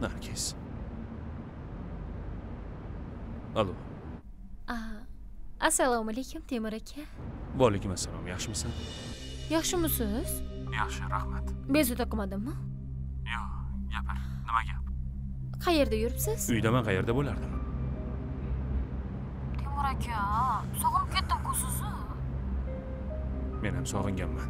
Nargiz. Alo. Assalomu alaykum Temur aka. Va alaykum assalom. Yaxshimisan? Yaxshimisiz? Yaxshi, rahmat. Bezovta qilmadimmi? Yo'q, gapir. Nima gap? Qayerda yuribsiz? Uydaman, qayerda bo'lardim? Temur aka, sog'inib ketdim-ku sizni. Men ham sog'inganman.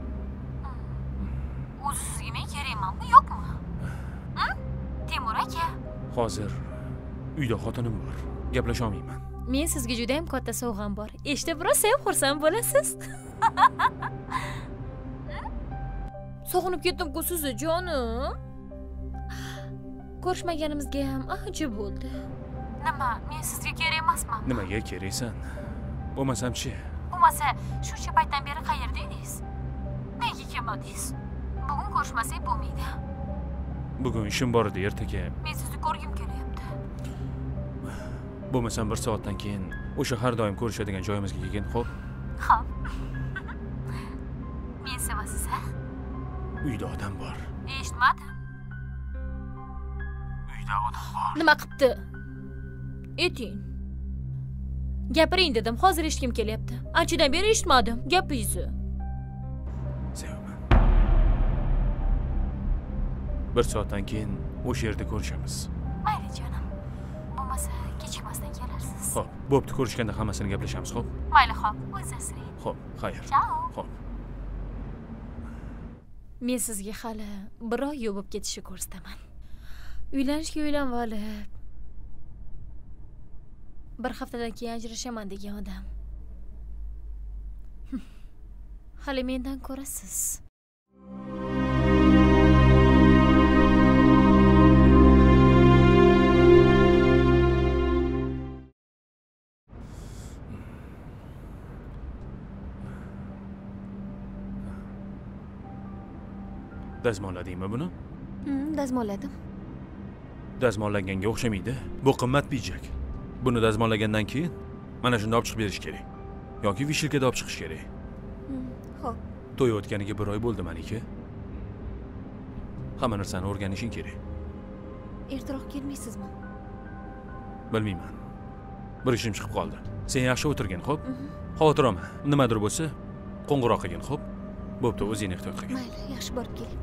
O'zi sizga men kerakmanmi, yo'qmi? Temur aka. Hozir uyda xotinim bor. Gaplasha olmayman. Men sizga juda ham katta sovg'am bor. Eshitib biroz sevib xursand bo'lasiz. Sog'inib ketdim-ku sizni, jonim. Ko'rishmaganimizga ham ancha bo'ldi. Nima, men sizga kerak emasman? Nimaga keraksan? Bo'lmasam-chi? Bo'lmasa, shuncha paytdan beri qayerda edingiz? Nega kelmadingiz? Bugun ko'rishmasak bo'lmaydi. Bugun ishim bor edi, ertaga. Men sizni ko'rgim kelyapti. Bo'lmasam 1 soatdan keyin o'sha har doim ko'rishadigan joyimizga kelgin, xo'p? Xo'p. Men sevasiz, ha? Uyda odam bor. Eshitmadim. Uyda odam bor. Nima qilibdi? Ayting. Gapiring dedim, hozir eshitgim kelyapti. Anchadan beri eshitmadim gapingizni. Sevaman. 1 soatdan keyin o'sha yerda ko'rishamiz. Mayli jonim. Bo'lmasa kechikmasdan kelarsiz. Xo'p, bo'pti, ko'rishganda hammasini gaplashamiz, xo'p? Mayli, xo'p. O'zingiz asrang. Xo'p, xayr. Chao. Xo'p. Men sizga hali bir oy yo'l bo'lib ketishni ko'rsataman. Uylanishga uylanib olib, bir haftadan keyin ajrashaman degan odam. Hali mendan ko'rasiz. Dazmolladingmi buni? Dazmolladim. Dazmollaganga o'xshamaydi. Bu qimmat pijak. Buni dazmollagandan keyin mana shunda olib chiqib berish kerak. Yoki vishilkada olib chiqish kerak. Xo'p. To'y o'tganiga 1 oy bo'ldi meniki. Hamma narsani o'rganishing kerak. Ertaroq kelmaysizmi? Bilmayman. Bir ishim chiqib qoldi. Sen yaxshi o'tirgin, xo'p? Xavotir olma. Nimadir bo'lsa, qo'ng'iroq qilgin, xo'p? Bo'pti, o'zing ehtiyot qilgin. Mayli, yaxshi borib keling.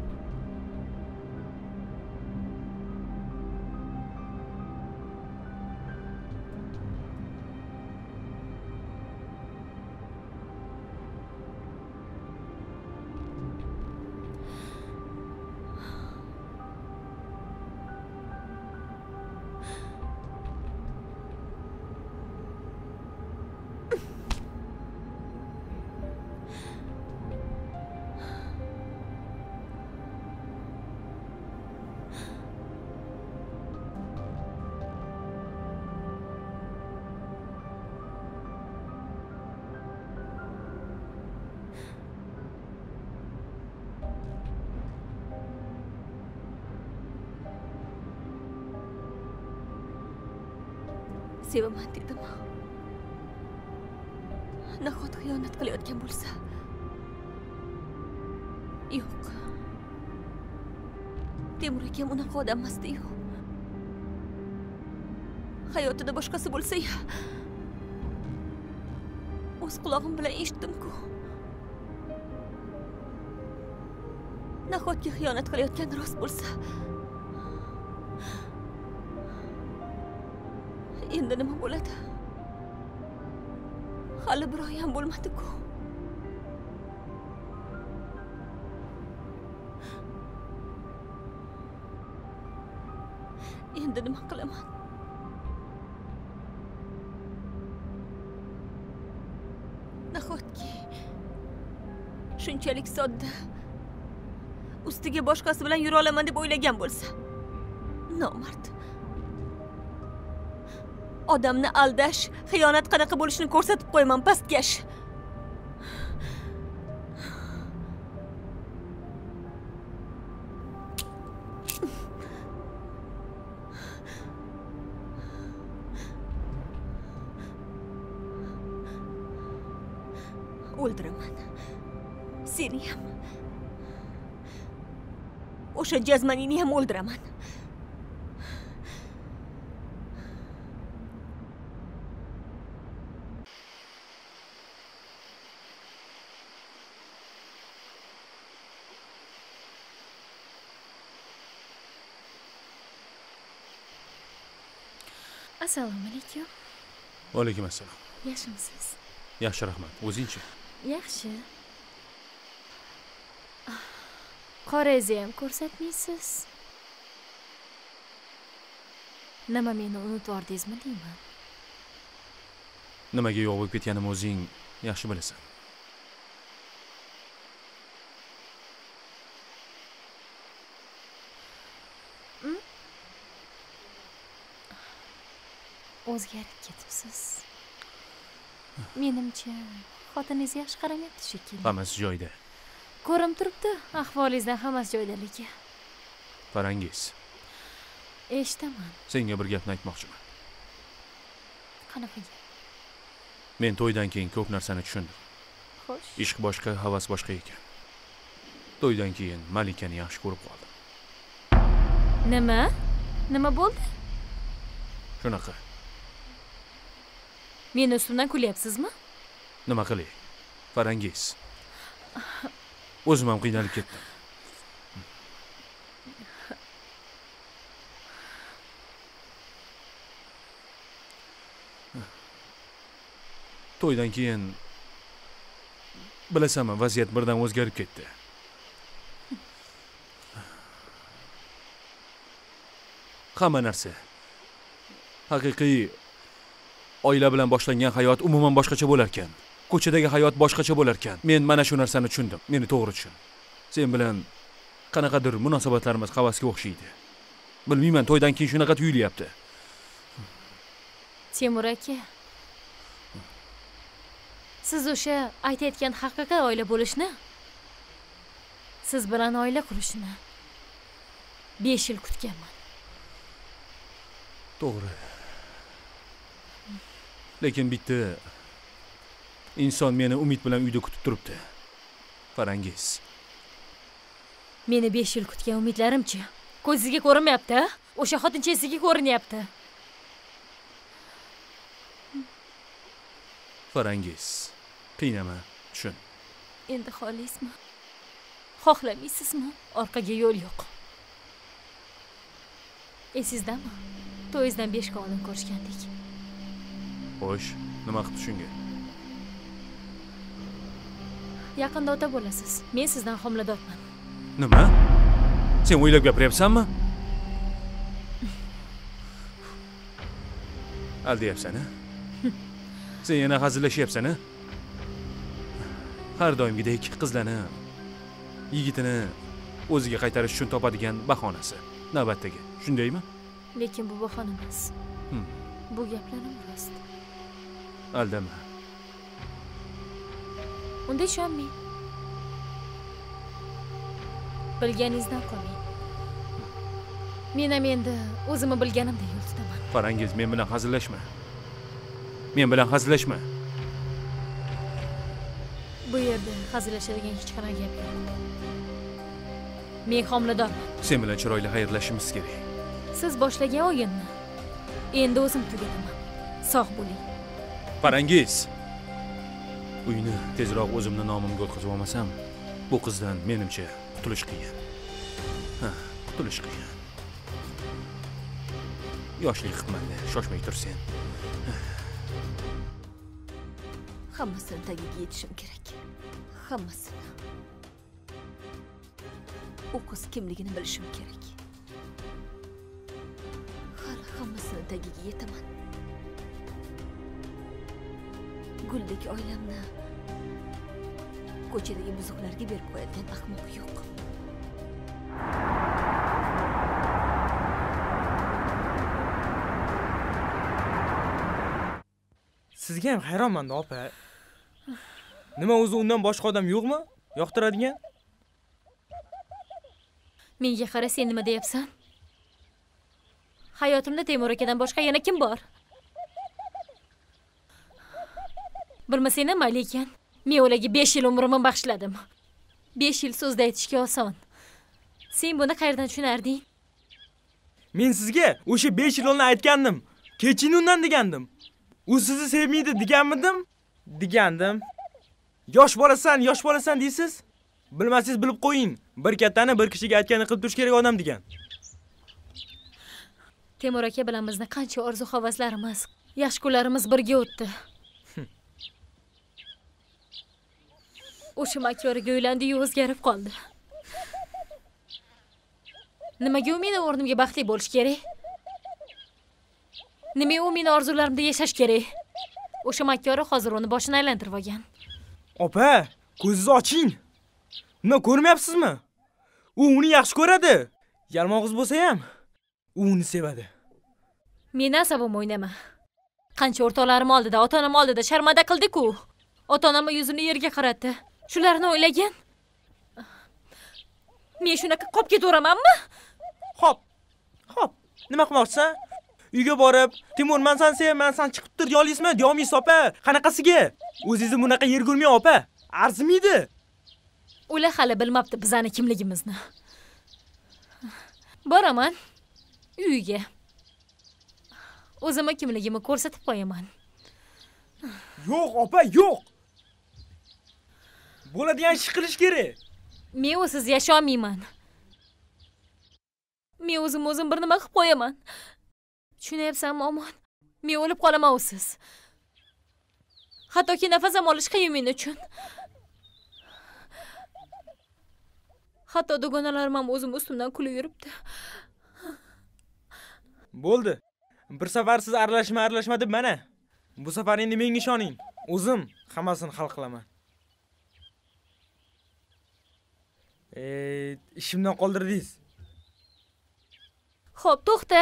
Sevaman dedim. Nahot xiyonat qilayotgan bo'lsa? Yo'q. Temur akam unaqa odam emasdi-yu. Hayotida boshqasi bo'lsa-ya. O'z quloqim bilan eshitdim-ku. Nahotki xiyonat qilayotgan rost bo'lsa? Endi nima bo'ladi? Hali 1 oy ham bo'lmadi-ku. Endi nima qilaman? Nahotki shunchalik sodda ustiga boshqasi bilan yura olaman deb o'ylagan bo'lsa? Nomard. Odamni aldash, xiyonat qanaqa bo'lishini ko'rsatib qo'yaman, pastkash. O'ldiraman. Seni ham. O'sha jazmanini ham o'ldiraman. Assalomu alaykum. Va alaykum assalom. Yaxshimisiz? Yaxshi, rahmat. O'zingchi? Yaxshi. Qorangizni ham ko'rsatmaysiz. Nima meni unutib yordingizmi deyman? Nimaga yo'q bo'lib ketganimni o'zing yaxshi bilasan. O'zgarib ketibsiz. Menimcha, xotiningiz yaxshi qaramayapti shekilli. Hammasi joyida. Ko'rim turibdi, ahvolingizdan hammasi joyidaligi. Farangiz, Eshitaman. senga bir gapni aytmoqchiman. Qanaqa gap? Men to'ydan keyin ko'p narsani tushundim. Xo'sh. Ishq boshqa, havas boshqa ekan. To'ydan keyin Malikani yaxshi ko'rib qoldim. Nima? Nima bo'ldi? Shunaqa. Meni ustimdan kulyapsizmi? Nima qilay? Farangiz. O'zim ham qiynalib ketdim. To'ydan keyin bilasanmi, vaziyat birdan o'zgarib ketdi. Hamma narsa. Haqiqiy oila bilan boshlangan hayot umuman boshqacha bo'lar ekan. Ko'chadagi hayot boshqacha bo'lar ekan. Men mana shu narsani tushundim. Meni to'g'ri tushun. Sen bilan qanaqadir munosabatlarimiz havasga o'xshaydi. Bilmayman, to'ydan keyin shunaqa tuyulyapti. Temur aka. Siz o'sha aytayotgan haqiqiy oila bo'lishni, siz bilan oila qurishni 5 yil kutganman. To'g'ri. Lekin bitta inson meni umid bilan uyda kutib turibdi. Farangiz. Meni 5 yil kutgan umidlarim-chi? Ko'zingizga ko'rinmayapti? O'sha xotinchasiga ko'rinyapti. Farangiz. Qiynama, tushun. Endi xohlaysizmi? Xohlamaysizmi? Orqaga yo'l yo'q. Esizdami? To'yingizdan 5 kun oldin ko'rishgandik. Xo'sh, nima qilib shunga? Yaqinda ota bo'lasiz. Men sizdan homiladorman. Nima? Sen o'ylab gapiryapsanmi? Aldayapsan-a? Sen yana hazillashyapsan-a? Har doimgidek qizlarni, yigitini o'ziga qaytarish uchun topadigan bahonasi. Navbatdagi, shundaymi? Lekin bu bahona emas. Bu gaplarim rost. Aldama. Unda ishonmang. Bilganingizdan qolmang. Men ham endi o'zimni bilganimdek yo'l tutaman. Farangiz, men bilan hazillashma. Men bilan hazillashma. Bu yerda hazillashadigan hech qanaqa gap yo'q. Men homiladorman. Sen bilan chiroyli xayrlashishimiz kerak. Siz boshlagan o'yinni endi o'zim tugataman. Sog' bo'ling. Farangiz. Uyni tezroq o'zimni nomimga o'tkazib olmasam, bu qizdan menimcha qutulish qiyin. Qutulish qiyin. Yoshlik qitmanda shoshmay tur sen. Hammasini tagiga yetishim kerak. Hammasini. U qiz kimligini bilishim kerak. Hali hammasini tagiga yetaman. Guldek oilamni ko'chadagi buzuqlarga berib qo'yadigan ahmoq yo'q. Sizga ham hayronman-da, opa. Nima, o'zi undan boshqa odam yo'qmi? Yoqtiradigan? Menga qara, sen nima deyapsan? Hayotimda Temur akadan boshqa yana kim bor? Bilmasang ham mayli ekan. Men ularga 5 yil umrimni bag'ishladim. 5 yil so'zda aytishga oson. Sen buni qayerdan tushunarding? Men sizga o'sha 5 yil oldin aytgandim. Keching undan degandim. U sizni sevmaydi deganmidim? Degandim. Yosh bolasan deysiz? Bilmasangiz bilib qo'ying. Bir kattani bir kishiga aytganini qilib turish kerak odam degan. Temur aka bilan bizni qancha orzu-havaslarimiz, yaxshi kunlarimiz birga o'tdi. O'sha makyoriga uylandi-yu o'zgarib qoldi. Nimaga u meni o'rnimga baxtli bo'lish kerak? Nima u meni orzularimda yashash kerak? O'sha makkori hozir uni boshini aylantirib olgan. Opa, ko'zingizni oching. Nima ko'rmayapsizmi? U uni yaxshi ko'radi. Yalmog'iz bo'lsa ham, u uni sevadi. Meni asabim o'ynama. Qancha o'rtoqlarim oldida, ota-onam oldida sharmanda qildi-ku. Ota-onam yuzini yerga qaratdi. Shularni o'ylagan. Men shunaqa qolib ketaveramanmi? Hop. Nima qilmoqchisan? Uyga borib, Timur, men seni sevaman, sen chiqib tur, yo'laysizmi? Deyomaysiz, opa. Qanaqasiga? O'zingizni bunaqa yer ko'rmay, opa. Arzimaydi. Ular hali bilmabdi bizani kimligimizni. Boraman uyga. O'zimni kimligimni ko'rsatib qo'yaman. Yo'q, opa, yo'q. Bo'ladigan ish qilish kerak. Men o'siz yasha olmayman. Men o'zim bir nima qilib qo'yaman. Tushunyapsanmi, omon? Men o'lib qolaman o'siz. Hattoki nafasam olish qiyin men uchun. Hatto dugonalarim ham o'zim ustimdan kulib yuribdi. Bo'ldi. Bir safar siz aralashma deb mana. Bu safar endi menga ishoning. O'zim hammasini hal qilaman. Ishimdan qoldirdingiz. Xo'p, to'xta.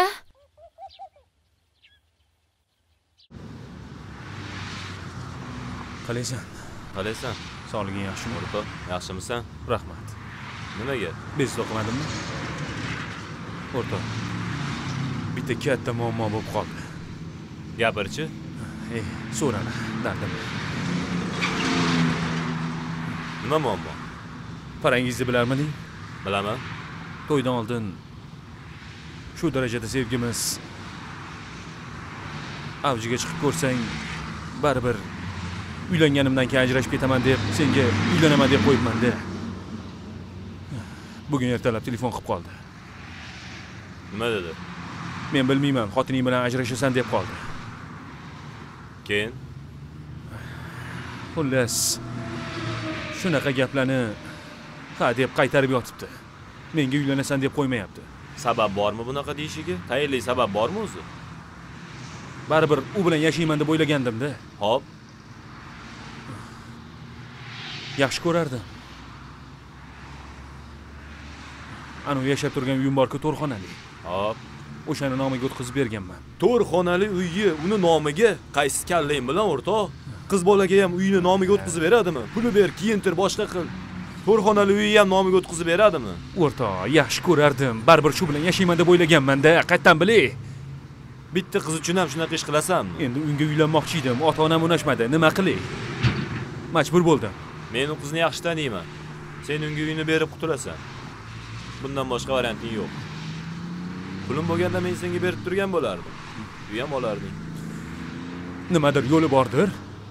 Qalaysan? Sog'liging yaxshimi? O'rtoq, yaxshimisan? Rahmat. Nimaga? Bezovta qilmadimmi? O'rtoq. Bitta katta muammo bo'lib qoldi. Gapirchi. So'rana, dardim. Nima muammo? Parangizni bilarmiding? Bilaman. To'ydan oldin shu darajada sevgimiz avjiga chiqib ko'rsang, baribir uylanganimdan keyin ajrashib ketaman deb, senga uylanaman deb qo'yibman-da. Bugun ertalab telefon qilib qoldi. Nima dedi? Men bilmayman, xotining bilan ajrashasan deb qoldi. Keyin? Xullas, shunaqa gaplarni ha deb qaytarib yotibdi. Menga uylanasan deb qo'ymayapti. Sabab bormi bunaqa deyishiga? Tayinli sabab bormi o'zi? Baribir u bilan yashayman deb o'ylagandim-da. Hop. Yaxshi ko'rardim. Ana yashab turgan uyim bor-ku, to'rxonali. Hop. O'shani nomiga o'tkazib berganman. To'rxonali uyni uni nomiga qaysi kallang bilan o'rtoq? Qiz bolaga ham uyini nomiga o'tkazib beradimi? Puli ber, kiyintir, boshqa qil. To'rxonali uyni ham nomiga o'tkazib beradimi? O'rtoq, yaxshi ko'rardim. Baribir shu bilan yashayman deb o'ylaganman-da. Qayerdan bilay? Bitta qiz uchun ham shunaqa ish qilasanmi? Endi unga uylanmoqchi edim. Ota-onam unashmadi. Nima qilay? Majbur bo'ldim. Men u qizni yaxshi taniyman. Sen unga uyini berib qutulasan. Bundan boshqa varianting yo'q. Pulim bo'lganda men senga berib turgan bo'lardim. Uy ham olarding. Nimadir yo'li bordir?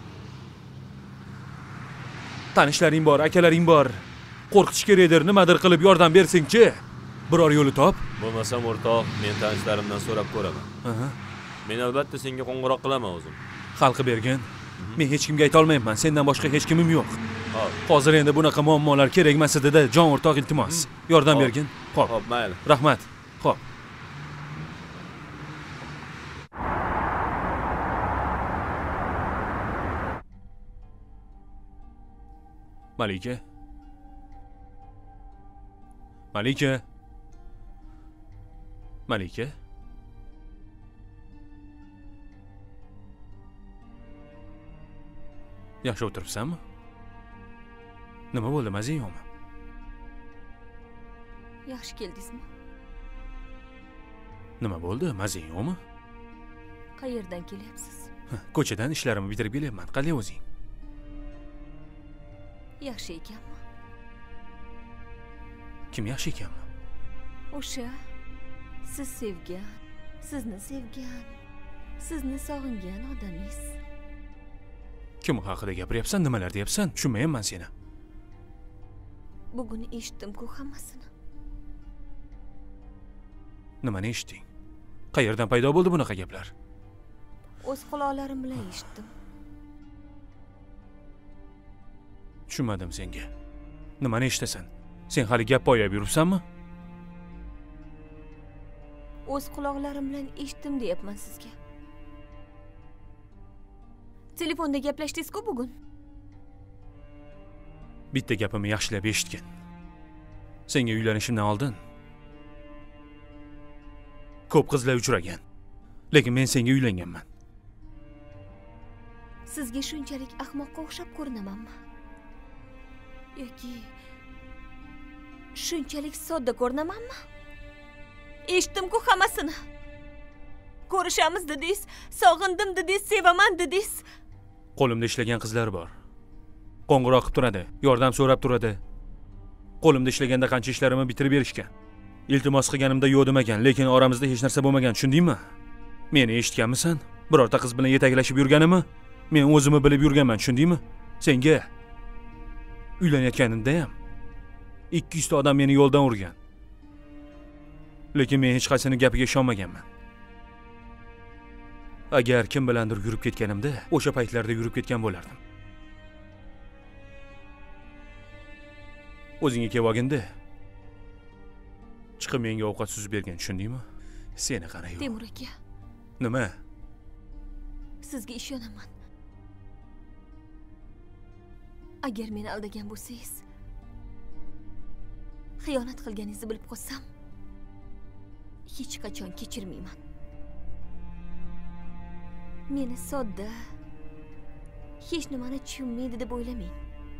Tanishlaring bor, akalaring bor. Qo'rqitish kerakdir, nimadir qilib yordam bersingchi. Biror yo'li top. Bo'lmasam o'rtoq, men tanishlarimdan so'rab ko'raman. Men albatta senga qo'ng'iroq qilaman o'zim. Xalqi bergan. Men hech kimga ayta olmayman. Sendan boshqa hech kimim yo'q. Hop. Hozir endi bunaqa muammolar kerak emas edi-da, jon o'rtoq, iltimos. Yordam bergin. Xo'p. Hop, mayli. Rahmat. Xo'p. Malika. Yaxshi o'tiribsanmi? Nima bo'ldi, mazing yo'qmi? Yaxshi keldingizmi? Nima bo'ldi, mazing yo'qmi? Qayerdan kelyapsiz? Ko'chadan ishlarimni bitirib kelyapman. Qanday o'zing? Yaxshi ekanmi? Kim yaxshi ekanmi? O'sha siz sevgan, sizni sevgan, sizni sog'ingan odamingiz. Kim haqida gapiryapsan, nimalar deyapsan? Tushunmayapman seni. Bugun eshitdim-ku hammasini. Nimani eshitding? Qayerdan paydo bo'ldi bunaqa gaplar? O'z quloqlarim bilan eshitdim. Tushunmadim senga. Nimani eshitasan? Sen hali gap poyab yuribsanmi? O'z quloqlarim bilan eshitdim deyapman sizga. Telefonda gaplashdingiz-ku bugun. Bitta gapimni yaxshilab eshitgin. Senga uylanishimdan oldin ko'p qizlar uchragan. Lekin men senga uylanganman. Sizga shunchalik ahmoqqa o'xshab ko'rinamanmi? Yoki shunchalik sodda ko'rinamanmi? Eshitdim-ku hammasini. Ko'rishamiz dedingiz, sog'indim dedingiz, sevaman dedingiz. Qo'limda ishlagan qizlar bor. Qo'ng'iroq qilib turadi, yordam so'rab turadi. Qo'limda ishlaganda qancha ishlarimni bitirib berishgan. Iltimos qilganimda yo'q demagan, lekin oramizda hech narsa bo'lmagan, tushundingmi? Meni eshitganmisan? Birorta qiz bilan yetaklashib yurganimni men o'zimni bilib yurganman, tushundingmi? Senga uylanayotganimda ham 200 ta odam meni yo'ldan urgan. Lekin men hech qaysini gapiga ishonmaganman. Agar kim bilandir yurib ketganimda, o'sha paytlarda yurib ketgan bo'lardim. O'zingga kelganingda chiqib menga ovqat suzib bergan, tushundingmi? Seni qara yo'q. Temur aka. Nima? Sizga ishonaman. Agar meni aldagan bo'lsangiz, xiyonat qilganingizni bilib qolsam, hech qachon kechirmayman. Meni sodda, hech nimani tushunmaydi deb o'ylamang.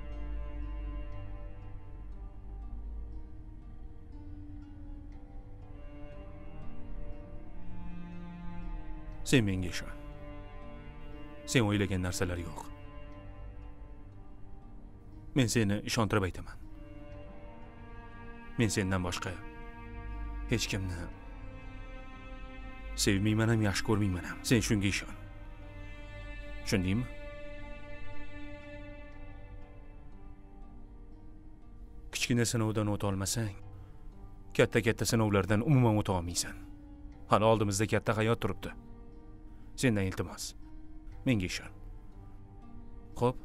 Sen menga ishon. Sen o'ylagan narsalar yo'q. Men seni ishontirib aytaman. Men sendan boshqa hech kimni sevmayman ham, yaxshi ko'rmayman ham. Sen shunga ishon. Tushundingmi? Kichkina sinovdan o'ta olmasang, katta sinovlardan umuman o'ta olmaysan. Hali oldimizda katta hayot turibdi. Sendan iltimos, menga ishon. Xo'p?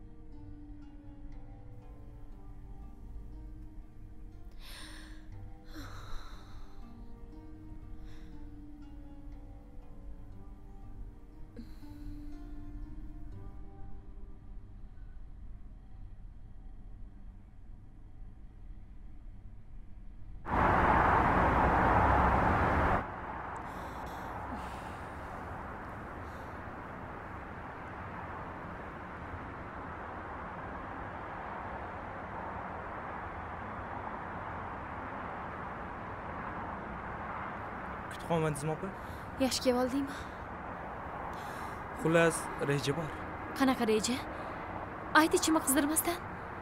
Qolmadingizmi opa? Yaxshi kelib oldingmi? Xullas, reja bor. Qanaqa reja? Ayt ichimni qizdirmasdan.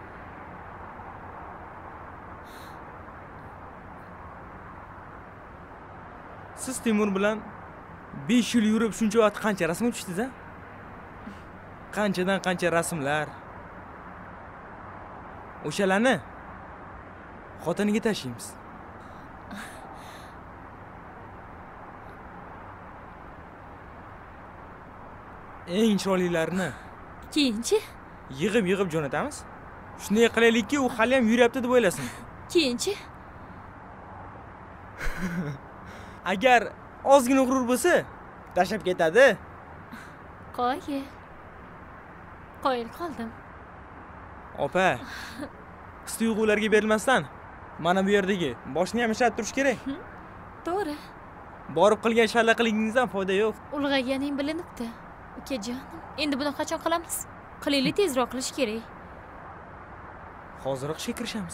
Siz Temur bilan 5 yil yurib shuncha vaqt qancha rasm tushdingiz-a? Qanchadan qancha rasmlar. O'shalarni xotiniga tashlaymiz. Eng chiroylilarini Keyinchi? yig'ib jo'natamiz. Shunday qilaylikki, u hali ham yuryapti deb o'ylasin. Keyinchi? Agar ozgina g'urur bo'lsa, tashlab ketadi. Qo'y. Qo'yil qoldim. Opa, his-tuyg'ularga berilmasdan mana bu yerdagi boshni ham ishlatib turish kerak. To'g'ri. Borib qilgan shallaqligingizdan foyda yo'q. Ulg'ayganing bilinibdi. Ukajonim, endi buni qachon qilamiz? Qilaylik, tezroq qilish kerak. Hozir ishga kirishamiz.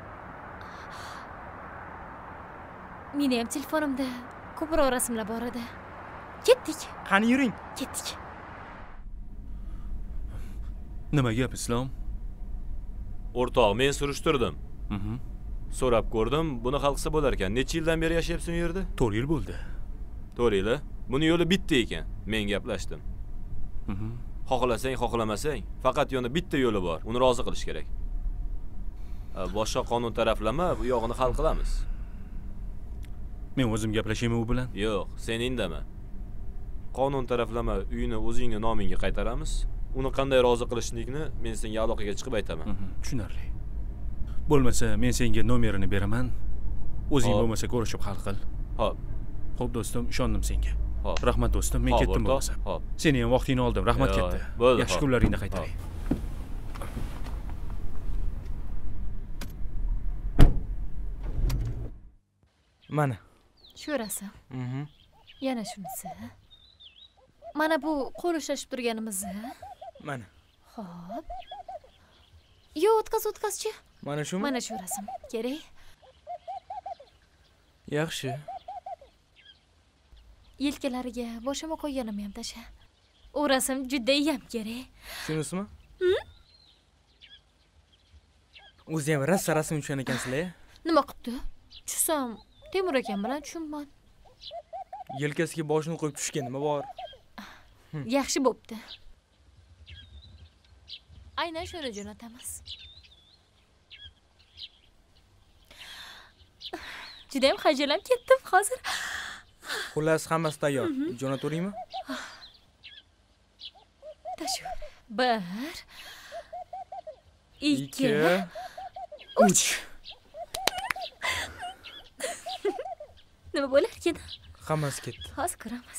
Meni ham telefonimda ko'proq rasmlar bor edi. Ketdik. Qani yuring. Ketdik. Nima gap, Islom? O'rtoq, men surishtirdim. So'rab ko'rdim, buni hal qilsa bo'lar ekan. Necha yildan beri yashayapsan u yerda? 4 yil bo'ldi. 4 yil. Buni yo'li bitta ekan. Men gaplashdim. Xohlasang, xohlamasang, faqat yana bitta yo'li bor. Uni rozi qilish kerak. Boshqa qonun taraflama, bu yog'ini hal qilamiz. Men o'zim gaplashaymi u bilan? Yo'q, sen indama. Qonun taraflama uyini o'zingning nomingga qaytaramiz. Uni qanday rozi qilishlikni men senga aloqaga chiqib aytaman. Tushunarli. Bo'lmasa men senga nomerini beraman. O'zing Hop. bo'lmasa ko'rishib hal qil. Hop. Xo'p do'stim, ishondim senga. Hop. Rahmat do'stim, men Hop, ketdim o'rtoq. bo'lmasa. Hop. Seni ham vaqtingni oldim. Rahmat Yo'q, katta. bo'ldi, Yaxshi hop. kunlaringni qaytaring. Mana. Shu rasm. Mhm. Yana shunisi. Mana bu qo'l ushlashib turganimiz. Mana. Xo'p. Yo, o'tkazchi. Mana shumi? Mana shu rasm. Kerak. Yaxshi. Yelkalariga boshima qo'yganim ham tasha. U rasm juda ham kerak. Shunisimi? O'zi ham rosa rasm tushgan ekansizlar-ya. Nima qilibdi? Tushsam, Temur akam bilan tushunman. Yelkasiga boshini qo'yib tushgan nima bor? Yaxshi bo'pti. Aynan shuni jo'natamiz. Juda ham xajalam ketdim hozir. Xullas hammasi tayyor. Jo'nataveringmi? Tashu. 1 2 3. Nima bo'lar ekan? Hammasi ketdi. Hozir ko'ramiz.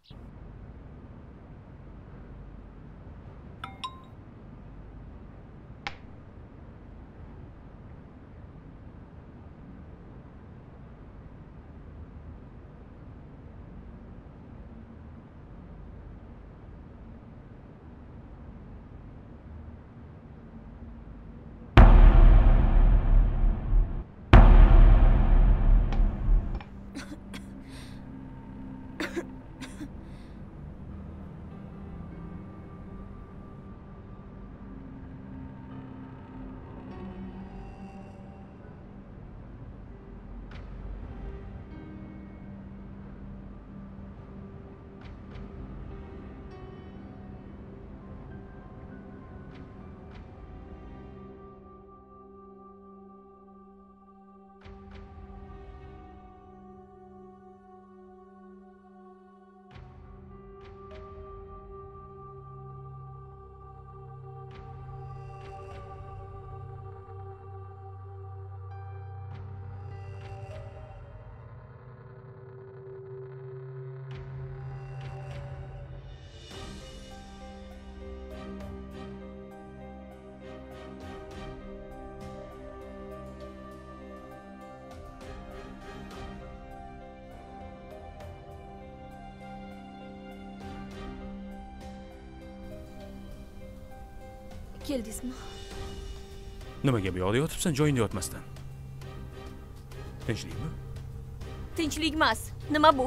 Keldingizmi? Nimaga bu yoqda yotibsan, joyingda yotmasdan? Tinchlikmi? Tinchlik emas. Nima bu?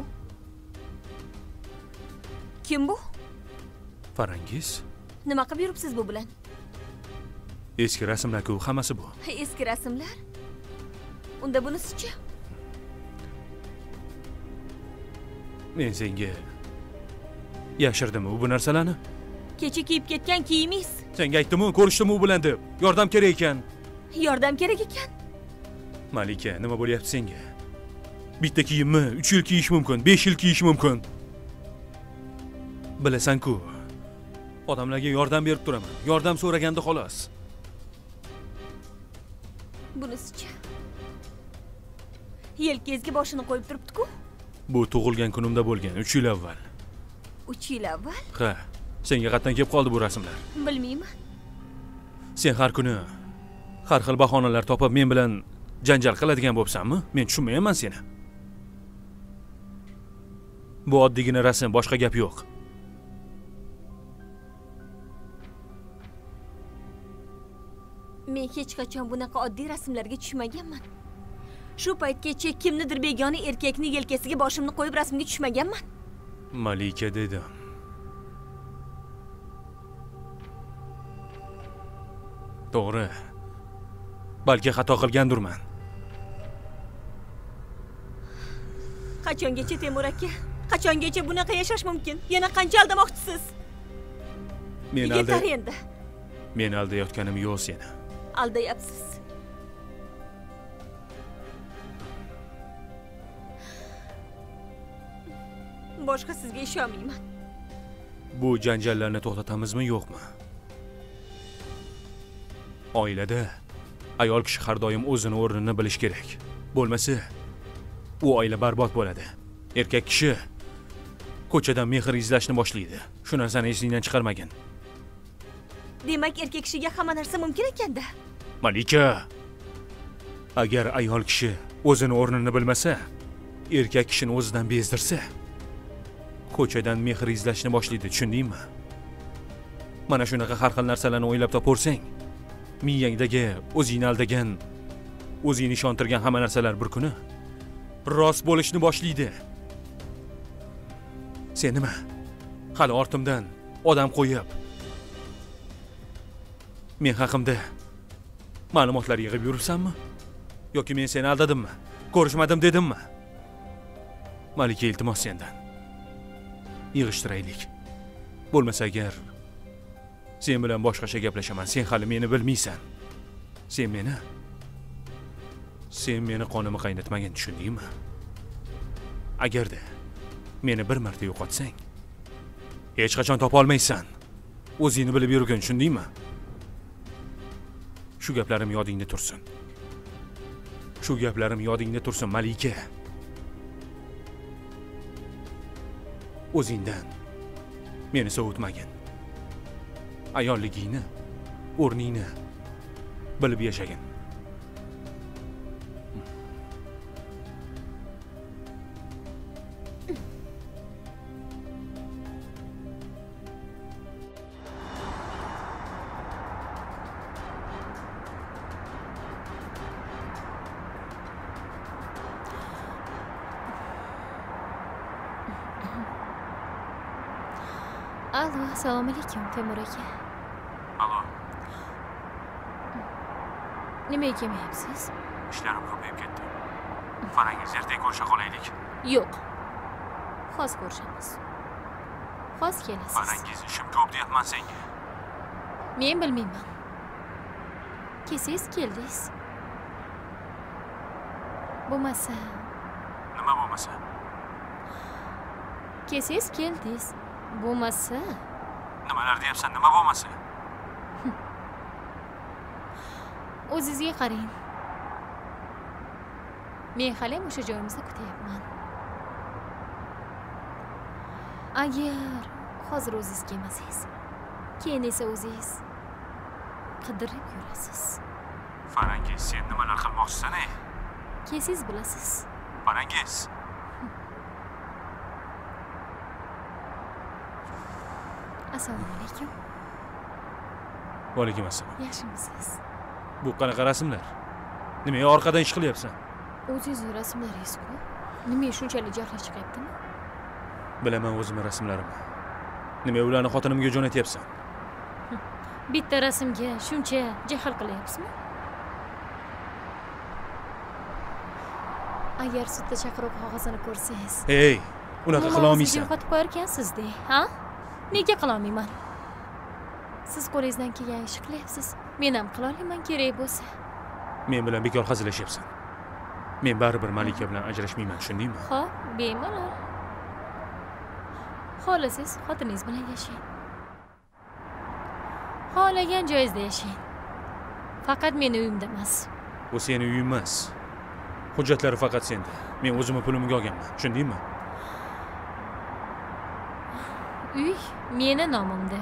Kim bu? Farangiz? Nima qilib yuribsiz bu bilan? Eski rasmlar-ku, hammasi bu. Eski rasmlar? Unda bunisi-chi? Men senga yashirdim bu narsalarni. Kecha kiyib ketgan kiyimingiz. Senga aytdim-ku, ko'rishdim u bilan deb. Yordam kerak ekan. Yordam kerak ekan. Malika, nima bo'lyapti senga? Bitta kiyimni 3 yil kiyish mumkin, 5 yil kiyish mumkin. Bilasan-ku, odamlarga yordam berib turaman. Yordam so'raganda xolos. Bunisi-chi? Yelkangizga boshini qo'yib turibdi-ku. Bu tug'ilgan kunimda bo'lgan, 3 yil avval. 3 yil avval? Ha, senga qatdan kelib qoldi bu rasmlar. Bilmayman. Sen har kuni har xil bahonalar topib men bilan janjal qiladigan bo'lsanmi? Men tushunmayman seni. Bu oddiygina rasm, boshqa gap yo'q. Men hech qachon bunaqa oddiy rasmlarga tushmaganman. Shu paytgacha kimnidir begona erkakning yelkasiga boshimni qo'yib rasmga tushmaganman. Malika dedim. To'g'ri. Balki xato qilgandirman. Qachongacha Temur aka? Qachongacha bunaqa yashash mumkin? Yana qancha aldamoqchisiz? Yetar endi. Men aldayotganim yo'q seni. Aldayapsiz. boshqa sizga ishonmayman. Bu janjallarni to'xtatamizmi, yo'qmi? Oilada ayol kishi har doim o'zini o'rnini bilish kerak. Bo'lmasa, u oila barbod bo'ladi. Erkak kishi ko'chadan mehr izlashni boshlaydi. Shu narsani esingdan chiqarmagin. Demak, erkak kishiga hamma narsa mumkin ekanda. Malika, agar ayol kishi o'zini o'rnini bilmasa, erkak kishini o'zidan bezdirsa, ko'chadan mehr izlashni boshlaydi, tushundingmi? Mana shunaqa har xil narsalarni o'ylab toparsang, miyangdagi o'zingni aldagan, o'zingni ishontirgan hamma narsalar bir kuni rost bo'lishni boshlaydi. Sen nima? Hali ortimdan odam qo'yib, men haqimda ma'lumotlar yig'ib yuribsanmi? Yoki men seni aldadimmi? Ko'rishmadim dedimmi? Malika, iltimos sendan. Yig'ishtiraylik. Bo'lmasa agar sen bilan boshqacha gaplashaman. Sen hali meni bilmaysan. Sen meni qonimni qaynatmagin, tushundingmi? Agarda meni bir marta yo'qotsang, hech qachon topa olmaysan. O'zingni bilib yurgin, tushundingmi? Shu gaplarim yodingda tursin. Shu gaplarim yodingda tursin, Malika. O'zingdan meni sovutmagin. Ayolligingni, o'rningni bilib yashagin. Alo, assalomu alaykum, Temur aka. Alo. Nimaga kelmayapsiz? Ishlarim ko'payib ketdi. Farangiz ertaga ko'risha qolaylik. Yo'q. Xos ko'rishamiz. Xos kelasiz. Farangiz ishim ko'p deyapman senga. Men bilmayman. Kelsangiz keldingiz. Bo'lmasa, Nima bo'lmasa? kelsangiz keldingiz. Bo'lmasa, Nimalar deyapsan? Nima bo'lmasa? o'zingizga qarang. Men hali ham o'sha joyimizda kutyapman. Agar hozir o'zingiz kelmasangiz, keyin esa o'zingiz qidirib yurasiz. Farangiz, sen nimalar qilmoqchisan, ey? Kelsangiz bilasiz. Farangiz. Assalomu alaykum. Va alaykum assalom. Yaxshimisiz? Bu qanaqa rasmlar? Nimaga orqadan ish qilyapsan? O'zingizning rasmlaringiz-ku. Nimaga shunchalik jahli chiqyaptimi? Bilaman o'zimning rasmlarimni. Nimaga ularni xotinimga jo'natyapsan? Bitta rasmga shuncha jahl qilyapsizmi? Agar sudda chaqiruv qog'ozini ko'rsangiz, Hey, unaqa qila olmaysan. yo'qotib qo'yarkansiz-da, ha? Nega qila olmayman? Siz qo'lingizdan kelgan ish qilyapsiz. Men ham qila olaman kerak bo'lsa. Men bilan bekor hazillashyapsan. Men baribir Malika bilan ajrashmayman, tushundingmi? Xo'p, bemalol. Xohlasangiz xotiningiz bilan yashang. Xohlagan joyingizda yashang. Faqat meni uyimda emas. Bu seni uying emas. Hujjatlari faqat senda. Men o'zimni pulimga olganman, tushundingmi? Uy meni nomimda.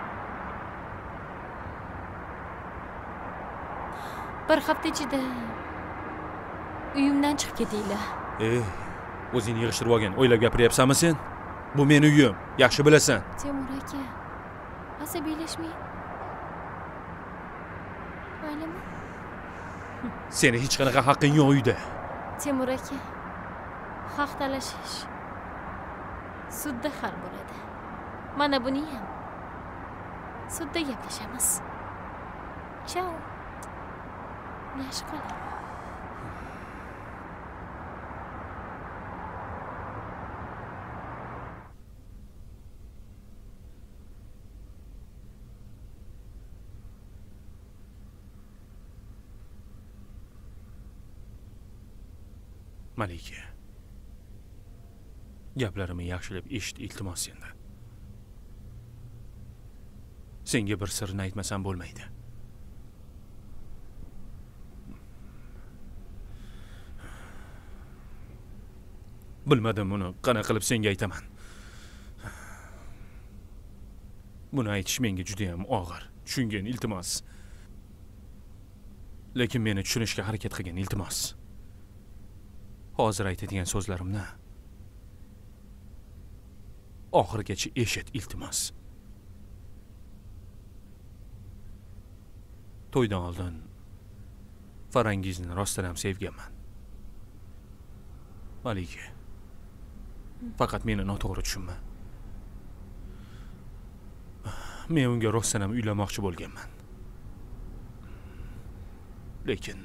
Bir hafta ichida uyimdan chiqib ketinglar. O'zingni yig'ishtirib olgin. O'ylab gapiryapsanmi sen? Bu meni uyim. Yaxshi bilasan. Temur aka, asabiylashmang. Maylimi? Seni hech qanaqa haqqing yo'q uyda. Temur aka, haq talashish sudda hal bo'ladi. Mana buni ham sudda gaplashamiz. Chao. Yaxshi qoling. Malika. Gaplarimni yaxshilab eshit, iltimos senda. Senga bir sirni aytmasam bo'lmaydi. Bilmadim uni qanaqa qilib senga aytaman. Buni aytish menga juda ham og'ir. Tushungin, iltimos. Lekin meni tushunishga harakat qilgin, iltimos. Hozir aytadigan so'zlarimni oxirigacha eshit, iltimos. To'ydan oldin Farangizni rostdan ham sevganman. Malika, faqat meni noto'g'ri tushunma. Men unga rostdan ham uylanmoqchi bo'lganman. Lekin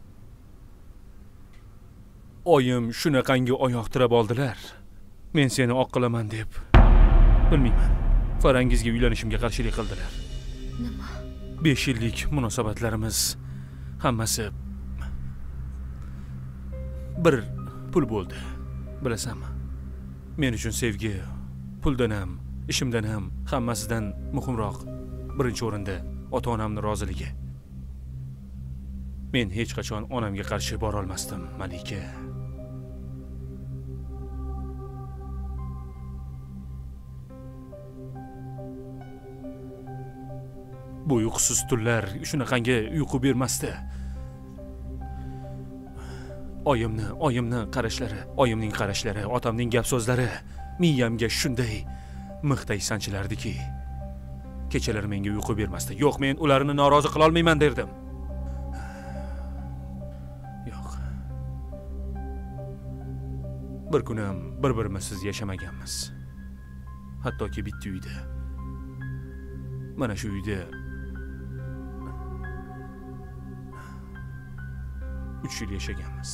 oyim shunaqangi oyoq tirab oldilar. Men seni oq qilaman deb, bilmayman, Farangizga uylanishimga qarshilik qildilar. Nima? 5 yillik munosabatlarimiz hammasi bir pul bo'ldi. Bilasanmi? Men uchun sevgi puldan ham, ishimdan ham, hammasidan muhimroq. Birinchi o'rinda ota-onamning roziligi. Men hech qachon onamga qarshi bora olmasdim, Malika. Bu uyqusiz tunlar shunaqangi uyqu bermasdi. Oyimning qarashlari, otamning gap so'zlari miyamga shunday mixday sanchilardiki, kechalari menga uyqu bermasdi. Yo'q, men ularni norozi qila olmayman derdim. Yo'q. Bir kun ham bir-birimizsiz yashamaganmiz. Hattoki bitta uyda. Mana shu uyda 3 yil yashaganmiz.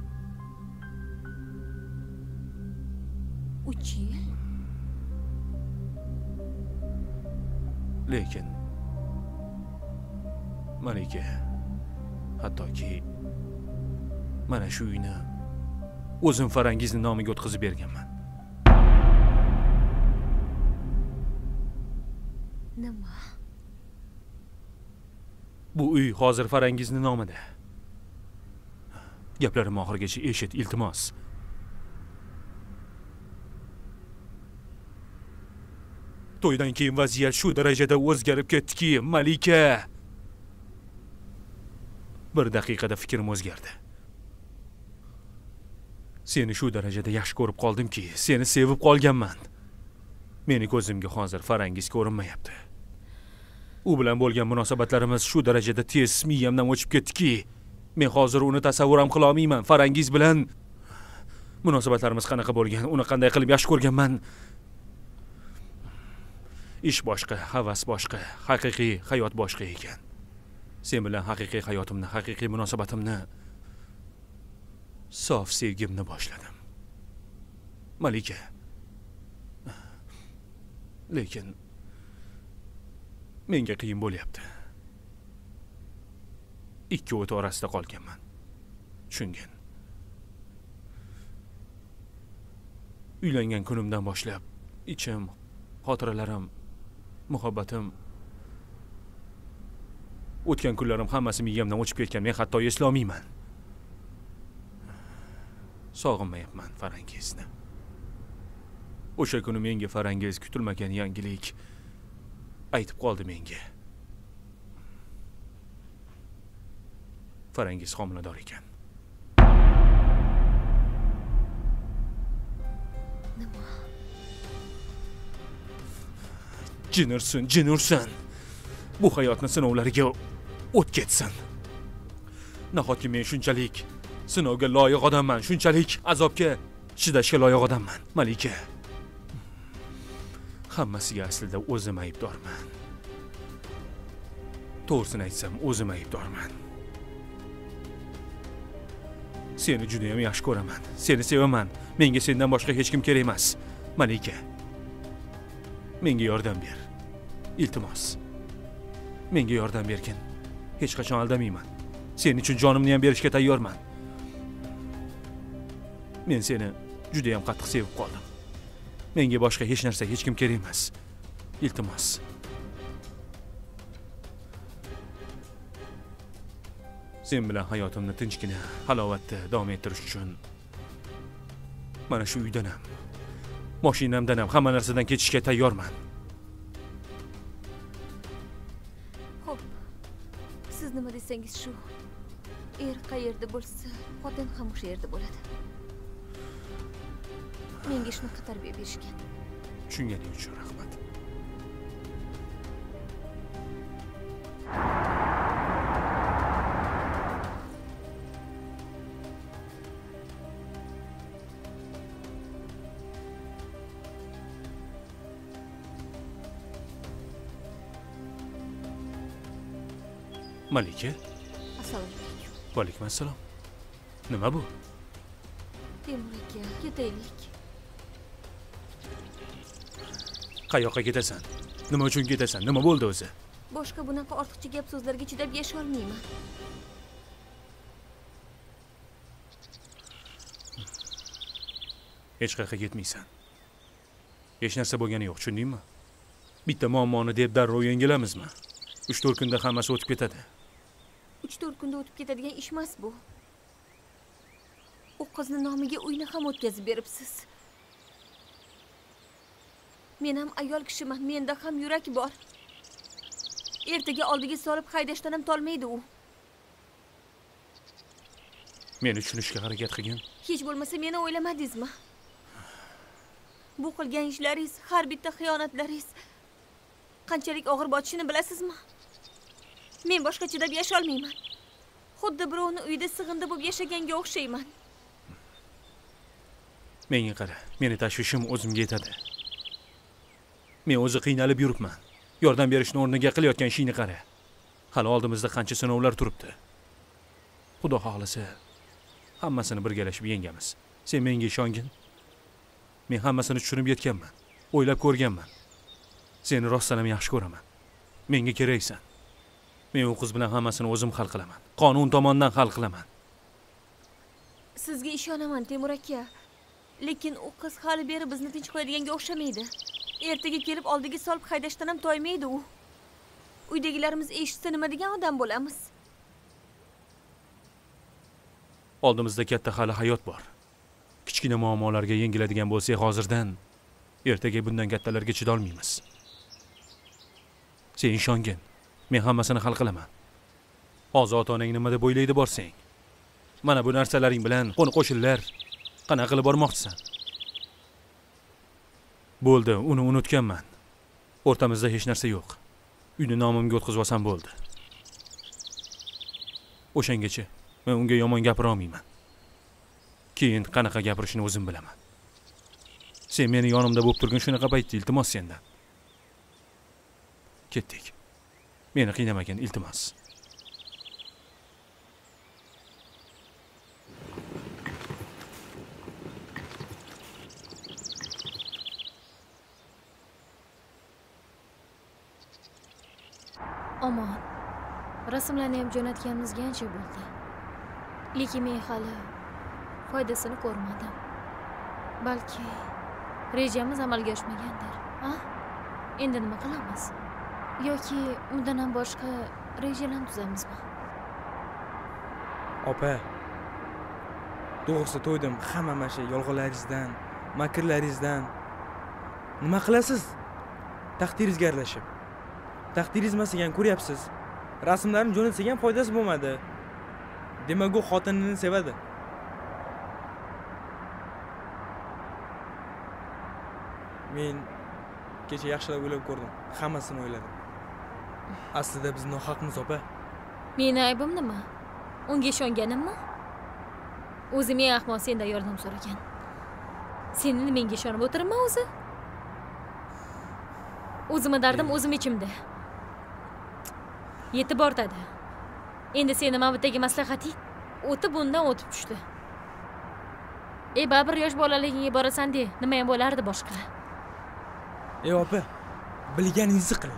3 yil? Lekin Malika, hattoki mana shu uyni o'zim Farangizning nomiga o'tkazib berganman. Nima? Bu uy hozir Farangizning nomida. Gaplarimni oxirigacha eshit, iltimos. To'ydan keyin vaziyat shu darajada o'zgarib ketdiki, Malika. Bir daqiqada fikrim o'zgardi. Seni shu darajada yaxshi ko'rib qoldimki, seni sevib qolganman. Meni ko'zimga hozir Farangiz ko'rinmayapti. U bilan bo'lgan munosabatlarimiz shu darajada tez miyamdan o'chib ketdiki, men hozir uni tasavvur ham qila olmayman. Farangiz bilan munosabatlarimiz qanaqa bo'lgan, uni qanday qilib yaxshi ko'rganman. Ish boshqa, havas boshqa, haqiqiy hayot boshqa ekan. Sen bilan haqiqiy hayotimni, haqiqiy munosabatimni, sof sevgimni boshladim. Malika. Lekin menga qiyin bo'lyapti. Ikki o't orasida qolganman. Tushungin. Uylangan kunimdan boshlab ichim, xotiralarim, muhabbatim, o'tgan kunlarim hammasi miyamdan o'chib ketgan. Men hatto eslay olmayman. Sog'inmayapman Farangizni. O'sha kuni menga Farangiz kutilmagan yangilik aytib qoldi menga. Farangiz homilador ekan. Nima? Jin ursin. Bu hayotning sinovlariga o't ketsin. Nahotki men shunchalik sinovga loyiq odamman, shunchalik azobga chidashga loyiq odamman, Malika. Hammasiga aslida o'zim aybdorman. To'g'risini aytsam, o'zim aybdorman. Seni juda ham yaxshi ko'raman. Seni sevaman. Menga sendan boshqa hech kim kerak emas. Malika. Menga yordam ber. Iltimos. Menga yordam bergin. Hech qachon aldamayman. Sening uchun jonimni ham berishga tayyorman. Men seni juda ham qattiq sevib qoldim. Menga boshqa hech narsa, hech kim kerak emas. Iltimos. Sen bilan hayotimni tinchgina, halovatda davom ettirish uchun mana shu uydan ham, mashinamdan ham hamma narsadan ketishga tayyorman. Xo'p. Siz nima desangiz shu. Er qayerda bo'lsa, xotin ham o'sha yerda bo'ladi. Menga shunaqa tarbiya berishgan. Tushunganing uchun rahmat. Malika? Assalomu alaykum. Va alaykum assalom. Nima bu? Temur aka, ketaylik. Qayoqqa ketasan? Nima uchun ketasan? Nima bo'ldi o'zi? Boshqa bunaqa ortiqcha gap so'zlarga chidab yashay olmayman. Hech qayerga ketmaysan. Hech narsa bo'lgani yo'q, tushundingmi? Bitta muammoni deb darrov yengilamizmi? 3-4 kunda hammasi o'tib ketadi. 3-4 kunda o'tib ketadigan ish emas bu. U qizni nomiga uyni ham o'tkazib beribsiz. Men ham ayol kishiman, menda ham yurak bor. Ertaga oldiga solib haydashdan ham tolmaydi u. Meni tushunishga harakat qilgin. Hech bo'lmasa meni o'ylamadingizmi? Bu qilgan ishlaringiz, har bitta xiyonatlaringiz qanchalik og'ir botishini bilasizmi? Men boshqa chidab yashay olmayman. Xuddi birovni uyida sig'indi bo'lib yashaganga o'xshayman. Menga qara, meni tashvishim o'zimga yetadi. Men o'zi qiynalib yuribman. Yordam berishni o'rniga qilayotgan ishingni qara. Hali oldimizda qancha sinovlar turibdi. Xudo xohlasa, hammasini birgalashib yengamiz. Sen menga ishongin. Men hammasini tushunib yetganman. O'ylab ko'rganman. Seni rostdan ham yaxshi ko'raman. Menga keraksan. Men u qiz bilan hammasini o'zim hal qilaman. Qonun tomonidan hal qilaman. Sizga ishonaman, Temur aka. Lekin u qiz hali beri bizni tinch qo'yadiganga o'xshamaydi. Ertaga kelib oldiga solib haydashdan ham toymaydi u. Uydagilarimiz eshitsa nima degan odam bo'lamiz? Oldimizda katta hali hayot bor. Kichkina muammolarga yengiladigan bo'lsak hozirdan, ertaga bundan kattalarga chidolmaymiz. Sen ishongin. Men hammasini hal qilaman. Hozir ota-onang nima deb o'ylaydi borsang. Mana bu narsalaring bilan qo'ni-qo'shnilar qanaqa qilib bormoqchisan? Bo'ldi, uni unutganman. O'rtamizda hech narsa yo'q. Uyni nomimga o'tkazib olsam bo'ldi. O'shangacha men unga yomon gapira olmayman. Keyin qanaqa gapirishni o'zim bilaman. Sen meni yonimda bo'lib turgan shunaqa paytda iltimos sendan. Ketdik. Meni qiynamagin, iltimos. Omon. Rasmlarni ham jo'natganimizga ancha bo'ldi. Lekin men hali foydasini ko'rmadim. Balki rejamiz amalga oshmagandir. Ha? Endi nima qilamiz? Yoki undan ham boshqa rejalarni tuzamizmi? Opa. To'g'risi to'ydim hamma mana shu yolg'onlaringizdan, makrlaringizdan. Nima qilasiz? Taqdiringizga aralashib. Taqdiringiz masagan ko'ryapsiz. Rasmlarni jo'natsak ham foydasi bo'lmadi. Demak, u xotinini sevadi. Men kecha yaxshilab o'ylab ko'rdim. Hammasini o'yladim. Aslida biz nohaqmiz, opa. Meni aybim nima? Unga ishonganimmi? O'zi men ahmoq sendan yordam so'ragan. Seni menga ishonib o'tiribman o'zi? O'zimni dardim o'zim ichimda. Yetib ortadi. Endi seni mavbatdagi maslahating o'tib bundan o'tib tushdi. Baribir yosh bolaligingga borasan-de, nima ham bo'lardi boshqa? Opa, bilganingizni qiling.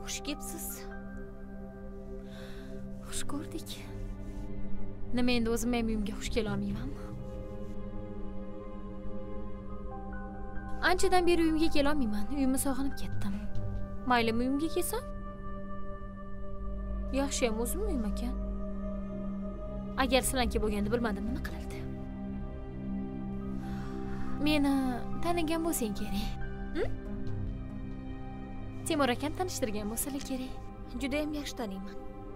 Xush kelibsiz. Xush ko'rdik. Nima endi o'zim ham uyimga xush kela olmaymanmi? Anchadan beri uyimga kela olmayman. Uyimni sog'inib ketdim. Maylimi uyimga kelsam? Yaxshi ham o'zim uyim ekan. Agar sizlarga bo'lganda bilmadim nima qilardi. Meni tanigan bo'lsang kerak. Timur akam tanishtirgan bo'lsalar kerak. Juda ham yaxshi taniyman.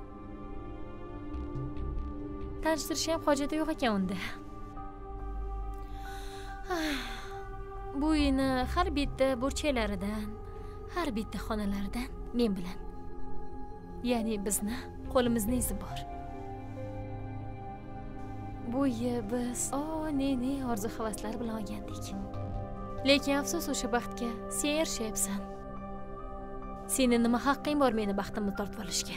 Tanishtirish ham hojati yo'q ekan unda. Bu uyni har bitta burchaklaridan, har bitta xonalaridan men bilan. Ya'ni bizni qo'limizning izi bor. Bu uyni biz ne orzu-havaslar bilan olgandik. Lekin afsus o'sha baxtga sen erishayapsan. Sening nima haqqing bor meni baxtimni tortib olishga?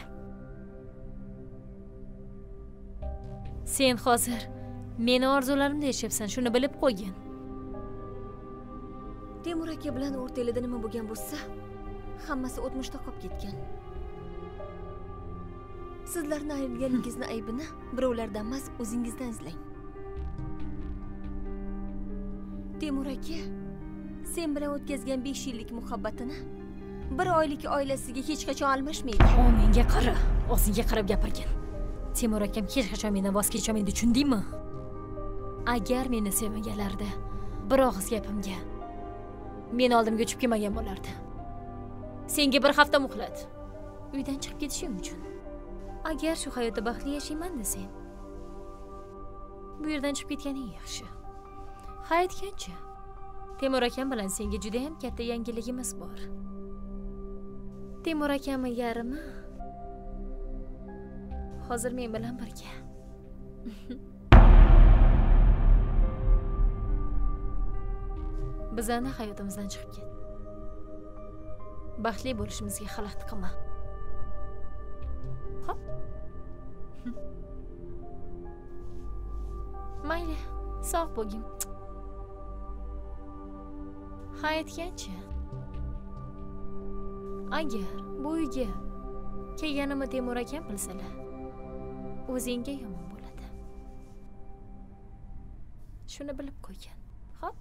Sen hozir meni orzularimda yashayapsan, shuni bilib qo'ygin. Temur aka bilan o'rtalarda nima bo'lgan bo'lsa, hammasi o'tmishda qolib ketgan. Sizlarni ayirganingizni aybini birovlardan emas, o'zingizdan izlang. Temur aka, sen bilan o'tkazgan 5 yillik muhabbatini bir oylik oilasiga hech qachon almashmaydi. O menga qara, o'zingga qarab gapirgin. Temur akam hech qachon mendan voz kechmaydi, tushundingmi? Agar meni sevmaganlarida bir og'iz gapimga meni oldimga o'chib kelmagan bo'lardi. Senga bir hafta muhlat. Uydan chiqib ketishim uchun. Agar shu hayotda baxtli yashayman desang, bu yerdan chiqib ketganing yaxshi. Ha aytgancha, Temur akam bilan senga juda ham katta yangiligimiz bor. Temur akamning yarimi hozir men bilan birga. Bizani hayotimizdan chiqib ket. Baxtli bo'lishimizga xalaqit qilma. Xo'p? Mayli, sog' bo'lgin. Ha aytgancha, agar bu uyga kelganimni Temur akam bilsalar, o'zingga yomon bo'ladi. Shuni bilib qo'ygan. Xo'p?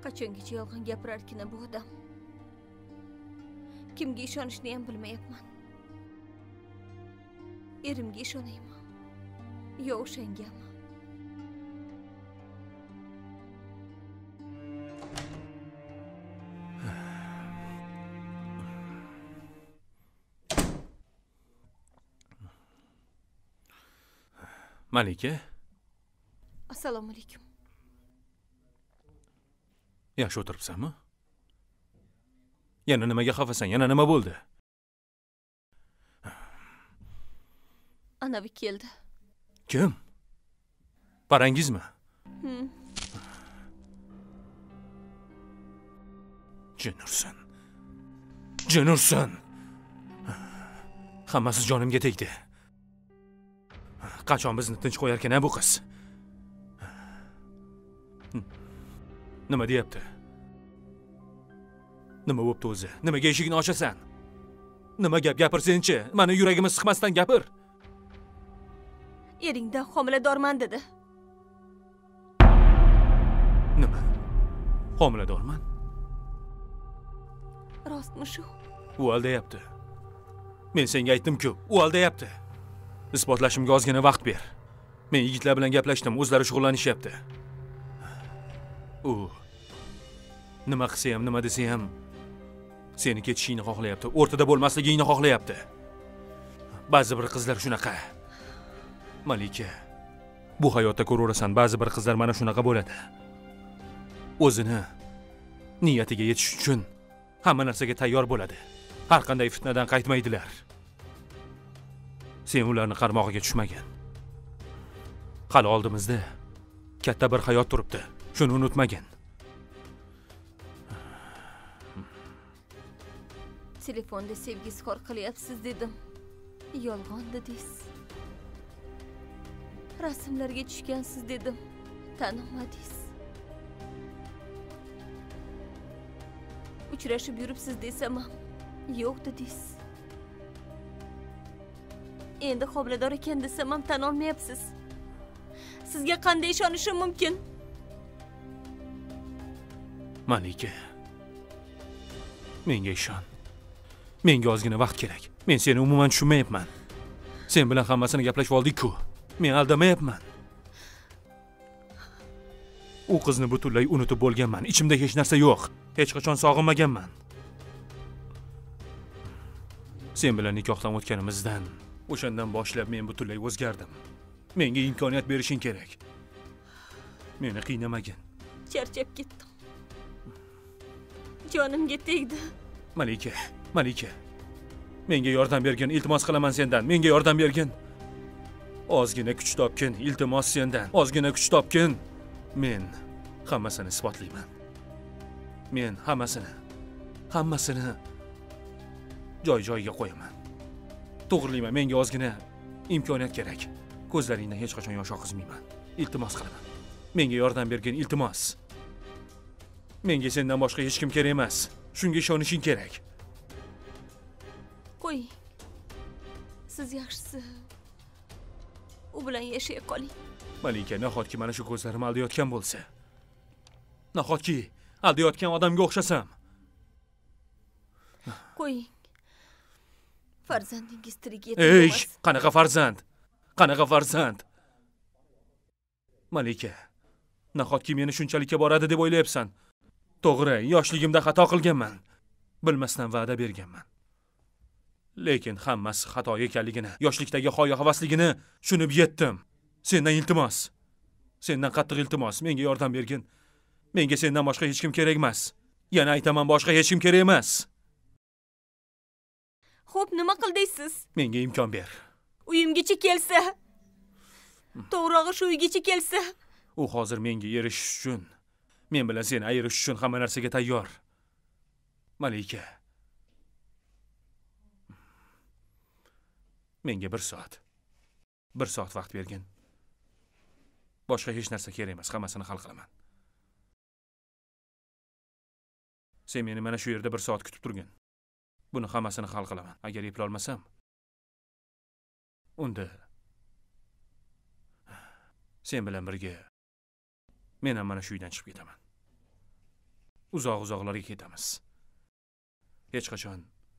Qachongacha yolg'on gapirarkin bu odam? Kimga ishonishni ham bilmayapman. Erimga ishonaymi? Yo o'shangami? Malika, Assalomu alaykum. yaxshi o'tiribsanmi? Yana nimaga xafasan? Yana nima bo'ldi? Anavi keldi. Kim? Parangizmi? Jinursan. Jinursan. Hammasi jonimga tegdi. Qachon bizni tinch qo'yarkan bu qiz? Nima deyapti? Nima bo'pti o'zi? Nimaga eshikni ochasan? Nima gap gapirsen-chi? Meni yuragimni siqmasdan gapir. Eringdan homiladorman dedi. Nima? Homiladorman? Rostmi shu? U aldayapti. Men senga aytdim-ku, u aldayapti. Isbotlashimga ozgina vaqt ber. Men yigitlar bilan gaplashdim, o'zlari shug'ullanishyapti. U nima qilsa ham, nima desa ham seni ketishingni xohlayapti, o'rtada bo'lmasligingni xohlayapti. Ba'zi bir qizlar shunaqa. Malika, bu hayotda ko'raverasan, ba'zi bir qizlar mana shunaqa bo'ladi. O'zini niyatiga yetish uchun hamma narsaga tayyor bo'ladi. Har qanday fitnadan qaytmaydilar. Sen ularni qarmog'iga tushmagan. Hali oldimizda katta bir hayot turibdi. Shuni unutmagin. Telefonda sevgiskor qilyapsiz dedim. Yolg'on dedingiz. Rasmlarga tushgansiz dedim. Tanimadingiz. Uchrashib yuribsiz desam ham yo'q dedingiz. Endi homilador ekan desam ham tan olmayapsiz. Sizga qanday ishonishim mumkin? Malika, menga ishon. Menga ozgina vaqt kerak. Men seni umuman tushunmayapman. Sen bilan hammasini gaplashib oldik-ku. Men aldamayapman. U qizni butunlay unutib bo'lganman. Ichimda hech narsa yo'q. Hech qachon sog'inmaganman. Sen bilan nikohdan o'tganimizdan, o'shandan boshlab men butunlay o'zgardim. Menga imkoniyat berishing kerak. Meni qiynamagin. Charchab ketdim. Jonimga tegdi. Malika. Menga yordam bergin, iltimos qilaman sendan. Menga yordam bergin. Ozgina kuch topgin, iltimos sendan. Ozgina kuch topgin. Men hammasini isbotlayman. Men hammasini joy-joyiga qo'yaman. To'g'rilayman, menga ozgina imkoniyat kerak. Ko'zlaringdan hech qachon yosh oqizmayman. Iltimos qilaman. Menga yordam bergin, iltimos. Menga sendan boshqa hech kim kerak emas. Shunga ishonishing kerak. Qo'ying. Siz yaxshisi u bilan yashay qoling. Malika, nahotki mana shu ko'zlarim aldayotgan bo'lsa? Nahotki aldayotgan odamga o'xshasam? Qo'ying. Farzandingiz tirik Ey, emas. qanaqa farzand? Qanaqa farzand? Malika, nahotki meni shunchalikka boradi deb o'ylayapsan? To'g'ri, yoshligimda xato qilganman. Bilmasdan va'da berganman. Lekin hammasi xato ekanligini, yoshlikdagi hoya-havasligini tushunib yetdim. Sendan iltimos. Sendan qattiq iltimos, menga yordam bergin. Menga sendan boshqa hech kim kerak emas. Yana aytaman, boshqa hech kim kerak emas. Xo'p, nima qildingiz? Menga imkon ber. Uyimgacha kelsa. To'g'rog'i shu uygacha kelsa. U hozir menga erishish uchun, men bilan seni ayirish uchun hamma narsaga tayyor. Malika. Menga 1 soat. 1 soat vaqt bergin. Boshqa hech narsa kerak emas, hammasini hal qilaman. Sen meni mana shu yerda 1 soat kutib turgin. Buni hammasini hal qilaman. Agar eplolmasam, unda sen bilan birga men ham mana shu uydan chiqib ketaman. uzoq-uzoqlarga ketamiz. Hech qachon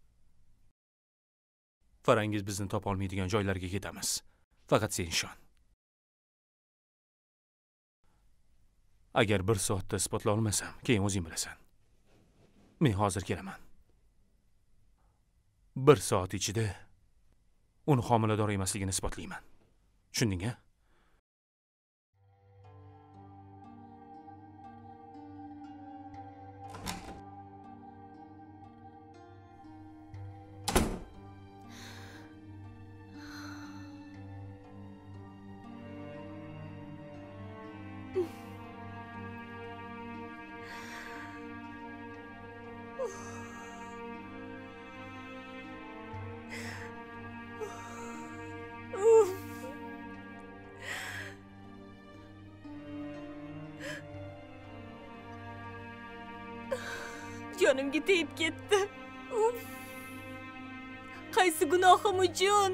Farangiz bizni topa olmaydigan joylarga ketamiz. Faqat sen ishon. Agar 1 soatda isbotlay olmasam, keyin o'zing bilasan. Men hozir kelaman. 1 soat ichida uni homilador emasligini isbotlayman. Tushunding-a? Jonimga tegib ketdi. Uf. Qaysi gunohim uchun?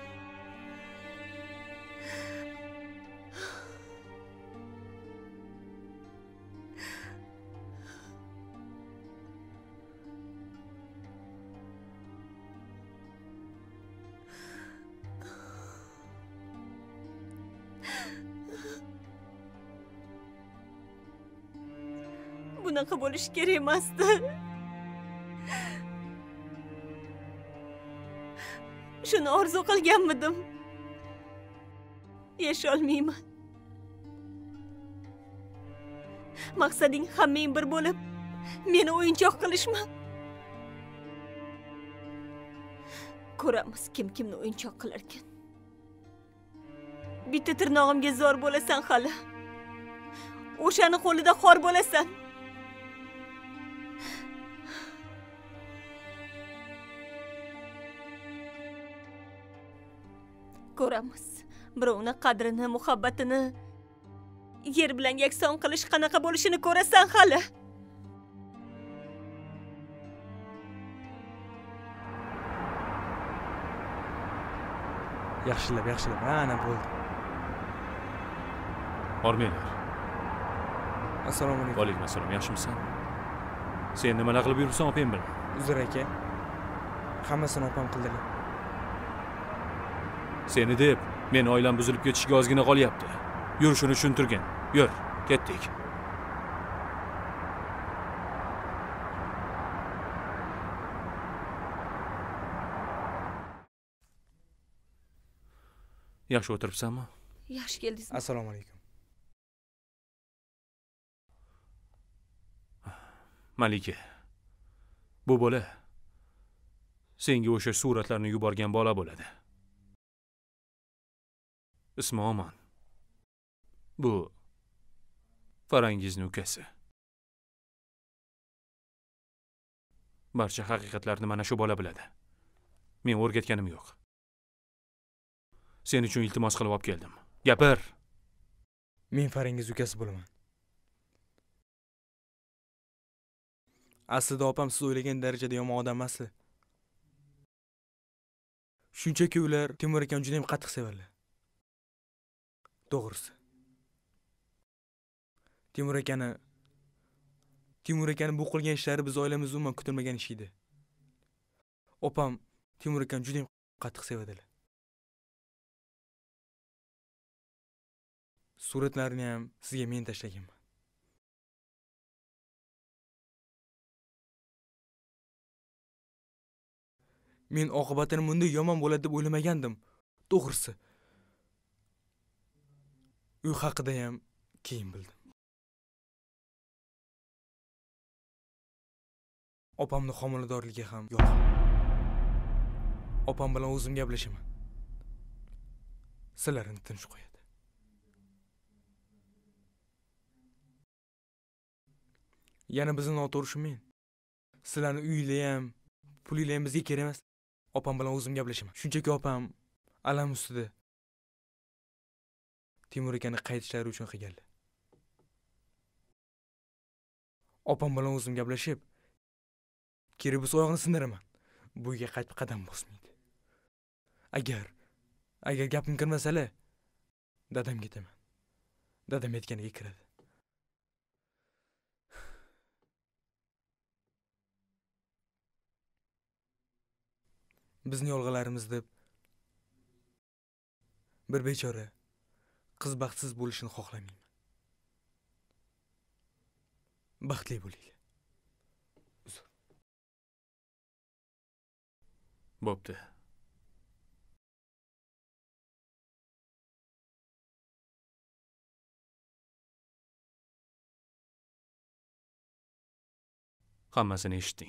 Bunaqa bo'lish kerak emasdi. Shuni orzu qilganmidim. Yasholmayman. Maqsading hammang bir bo'lib, meni o'yinchoq qilishmi? Ko'ramiz kim kimni o'yinchoq qilar ekan. Bitta tirnog'imga zor bo'lasan hali. O'shani qo'lida xor bo'lasan. Ko'ramiz. Birovni qadrini, muhabbatini yer bilan yakson qilish qanaqa bo'lishini ko'rasan hali. Yaxshilab, ana bo'ldi. Bormanglar. Assalomu alaykum. Va alaykum assalom. Yaxshimisan? Sen nimalar qilib yuribsan, opam bilan? Uzr aka. Hammasini opam qildilar. Seni deb men oilam buzilib ketishiga ozgina qolyapti. Yur shuni tushuntirgin. Yur, ketdik. Yaxshi o'tiribsanmi? Yaxshi keldingizmi? Assalomu alaykum. Malika. Bu bola senga o'sha suratlarni yuborgan bola bo'ladi. Ismi Omon. Bu Farangizning ukasi. Barcha haqiqatlarni mana shu bola biladi. Men o'rgatganim yo'q. Sen uchun iltimos qilib olib keldim. Gapir. Men Farangiz ukasi bo'laman. Aslida opam siz o'ylagan darajada yomon odam emas. Shunchaki ular Timur akam juda ham qattiq sevarlar. To'g'risi. Timur akani bu qilgan ishlari biz oilamiz umuman kutilmagan ish edi. Opam Timur akani juda ham qattiq sevadilar. Suratlarni ham sizga men tashlaganman. Men oqibatini bunday yomon bo'ladi deb o'ylamagandim. To'g'risi. Uy haqida ham keyin bildim. Opamni homiladorligi ham yo'q. Opam bilan o'zim gaplashaman. Sizlarni tinch qo'yadi. Yana bizni noto'g'ri men. Sizlarni uyinglar ham, pulinglar ham bizga kerak emas. Opam bilan o'zim gaplashaman. Shunchaki opam alam ustida Timur akani qaytishlari uchun qilganlar. Opam bilan o'zim gaplashib, kerak bo'lsa oyog'ini sindiraman. Bu yerga qaytib qadam bosmaydi. Agar gapim kirmasalar, dadam ketaman. Dadam aytganiga kiradi. bizni yolg'alarimiz deb bir bechora qiz baxtsiz bo'lishini xohlamayman. Baxtli bo'linglar. Bo'pti. Hammasini eshitding.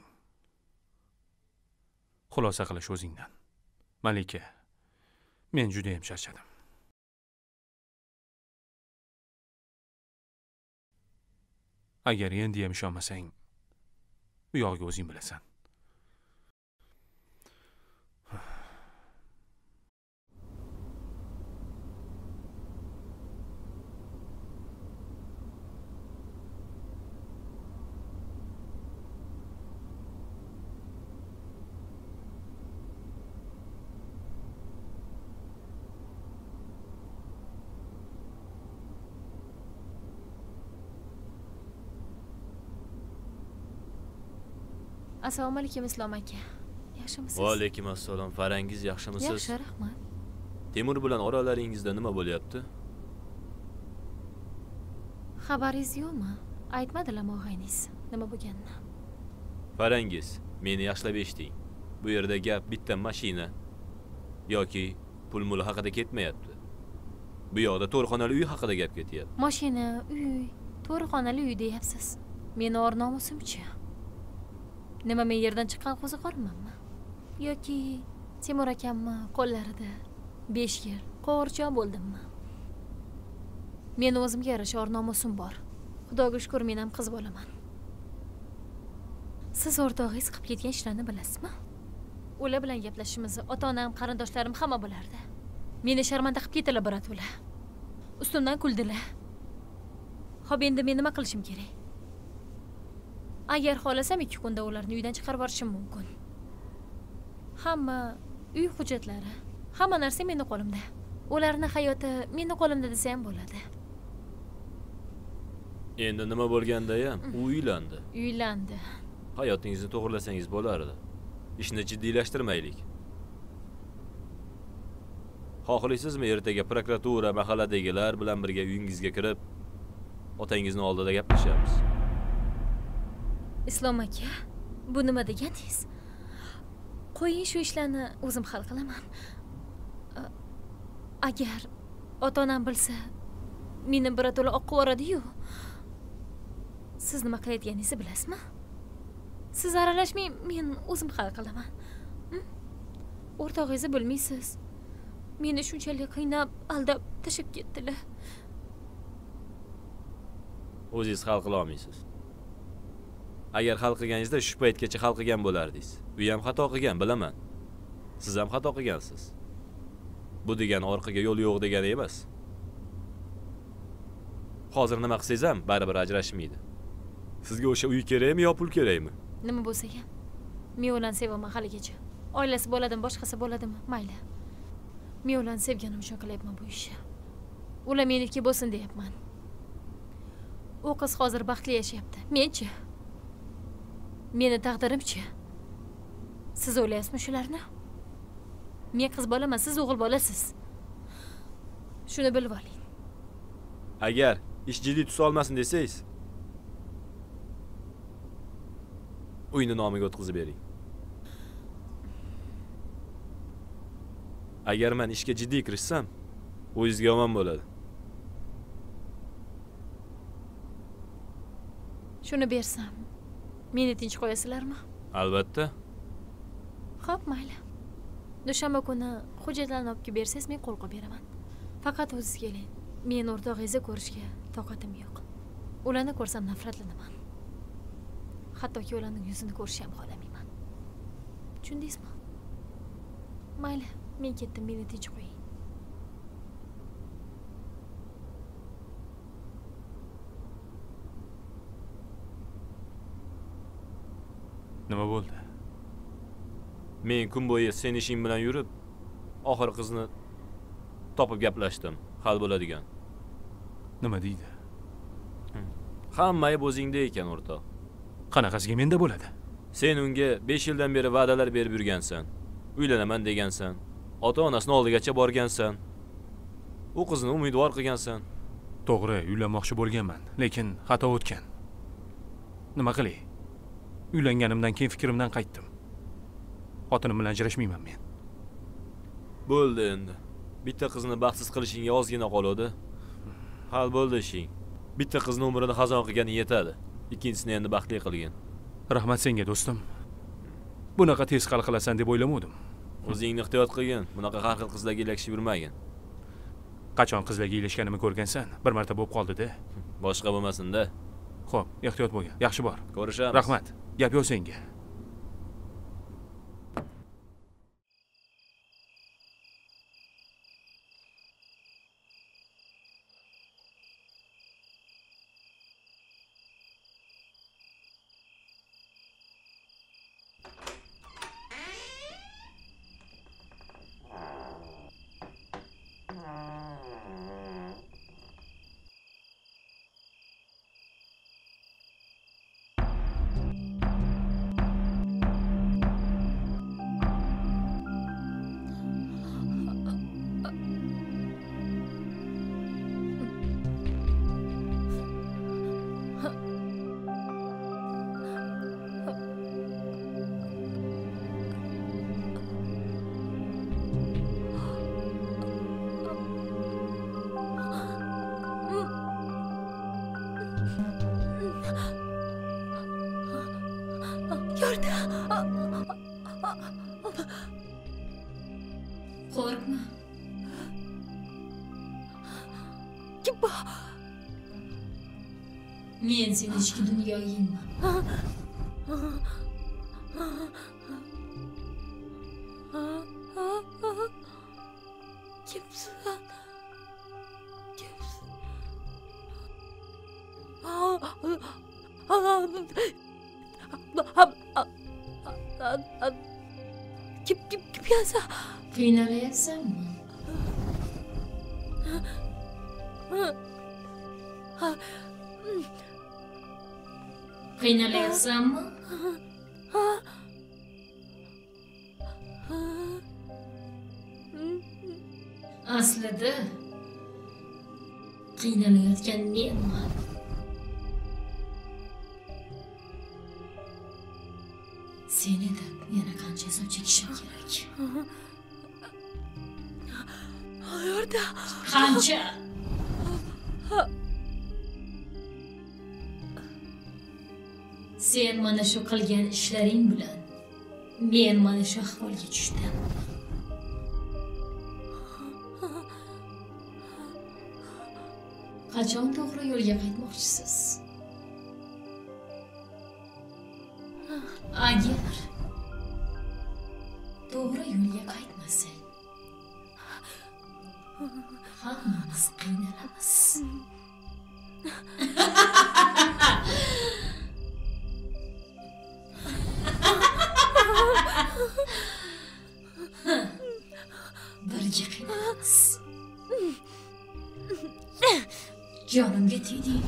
Xulosa qilish o'zingdan. Malika, men juda ham charchadim. Agar endi ham ishonmasang, bu yog'iga o'zing bilasan. Assalomu alaykum Islom aka. Yaxshimisiz? Va alaykum assalom. Farangiz yaxshimisiz? Yaxshi, rahmat. Temur bilan oralaringizda nima bo'lyapti? Xabaringiz yo'qmi? Aytmadilarmi og'ayningiz nima bo'lganini? Farangiz, meni yaxshilab eshiting. Bu yerda gap bitta mashina yoki pul-mul haqida ketmayapti. Bu yoqda to'rxonali uy haqida gap ketyapti. Mashina, uy, to'rxonali uy deyapsiz. Meni or-nomusimchi? Nima men yerdan chiqqan qo'ziqormanmi? Yoki Temur akammi qo'llarida 5 yil qo'rchon bo'ldimmi? Meni o'zimga yarasha or-nomusim bor. Xudoga shukr, men ham qiz bo'laman. Siz o'rtog'ingiz qilib ketgan ishlarni bilasizmi? Ular bilan gaplashishimizni ota-onam, qarindoshlarim hamma bilardi. Meni sharmanda qilib ketdilar birato'la. Ustimdan kuldilar. Xo'p, endi men nima qilishim kerak? Agar xohlasam 2 kunda ularni uydan chiqarib yuborishim mumkin. Hamma uy hujjatlari, hamma narsa meni qo'limda. Ularning hayoti meni qo'limda desa ham bo'ladi. Endi nima bo'lganda ham u uylandi. Uylandi. Hayotingizni to'g'rilasangiz bo'lardi. Ishni jiddiylashtirmaylik. Xohlaysizmi ertaga prokuratura, mahalladagilar bilan birga uyingizga kirib, otangizni oldida gaplashamiz? Islom aka, bu nima deganingiz? Qo'ying shu ishlarni o'zim hal qilaman. Agar ota-onam bilsa, meni birato'la oqib yuboradi-yu. Siz nima qilayotganingizni bilasizmi? Siz aralashmang, men o'zim hal qilaman. O'rtog'ingizni bilmaysiz. Meni shunchalik qiynab, aldab tashib ketdilar. O'zingiz hal qila olmaysiz. Agar hal qilganingizda shu paytgacha hal qilgan bo'lardingiz. U ham xato qilgan, bilaman. Siz ham xato qilgansiz. Bu degani orqaga yo'l yo'q degani emas. Hozir nima qilsangiz ham baribir ajrashmaydi. Sizga o'sha uy kerakmi yo pul kerakmi? Nima bo'lsa ham, men ularni sevaman haligacha. Oilasi bo'ladimi, boshqasi bo'ladimi, mayli. Men ularni sevganim uchun qilyapman bu ishni. Ular meniki bo'lsin deyapman. U qiz hozir baxtli yashayapti. Men-chi? Meni taqdirimchi? Siz o'ylaysizmi shularni? Men qiz bolaman, siz o'g'il bolasiz. Shuni bilib oling. Agar ish jiddiy tus olmasin desangiz, uyni nomiga o'tkazib bering. Agar men ishga jiddiy kirishsam, o'zingizga yomon bo'ladi. Shuni bersam, meni tinch qo'yasizlarmi? Albatta. Xo'p, mayli. Dushanba kuni hujjatlarni olib kelib bersangiz, men qo'l qo'yib beraman. Faqat o'zingiz keling. Men o'rtog'ingizni ko'rishga toqatim yo'q. Ularni ko'rsam nafratlanaman. Hattoki ularning yuzini ko'rishni ham xohlamayman. Tushundingizmi? Mayli, men ketdim, meni tinch qo'ying. Nima bo'ldi? Men kun bo'yi sen ishing bilan yurib, oxir qizni topib gaplashdim. Hal bo'ladigan. Nima deydi? Hamma ayb o'zingda ekan, o'rtoq. Qanaqasiga menda bo'ladi? Sen unga 5 yildan beri va'dalar berib yurgansan. Uylanaman degansan. Ota-onasini oldigacha borgansan. U qizni umidvor qilgansan. To'g'ri, uylanmoqchi bo'lganman, lekin xato o'tgan. Nima qilay? Uylanganimdan keyin fikrimdan qaytdim. Xotinim bilan ajrashmayman men. Bo'ldi endi. Bitta qizni baxtsiz qilishingga ozgina qoladi. Hal bo'ldi ishing. Bitta qizni umrini xazon qilganing yetadi. Ikkinchisini endi baxtli qilgin. Rahmat senga do'stim. Bunaqa tez hal qilasan deb o'ylamadim. O'zingni ehtiyot qilgin. Bunaqa har xil qizlarga ilashib yurmagin. Qachon qizlarga ilashganimni ko'rgansan? Bir marta bo'lib qoldi-da. Boshqa bo'lmasin-da. Xo'p, ehtiyot bo'lgin. Yaxshi bor. Ko'rishamiz. Rahmat. Gap yo'q senga. Qo'rqma. Kim bu? Men seni ichki dunyoyingman. Kimsan? Kimsan? Qiynalayapsanmi? Qiynalayapsanmi? Aslida qiynalayotgan menman. Seni deb yana qancha azob chekishim kerak? Hayırda? Qancha? Sen mana shu qilgan ishlaring bilan men mana shu ahvolga tushdim. Qachon to'g'ri yo'lga qaytmoqchisiz? Agar to'g'ri yo'lga qaytmasak, hammamiz qiynalamiz. Birga qiynalamiz. Jonimga tegding.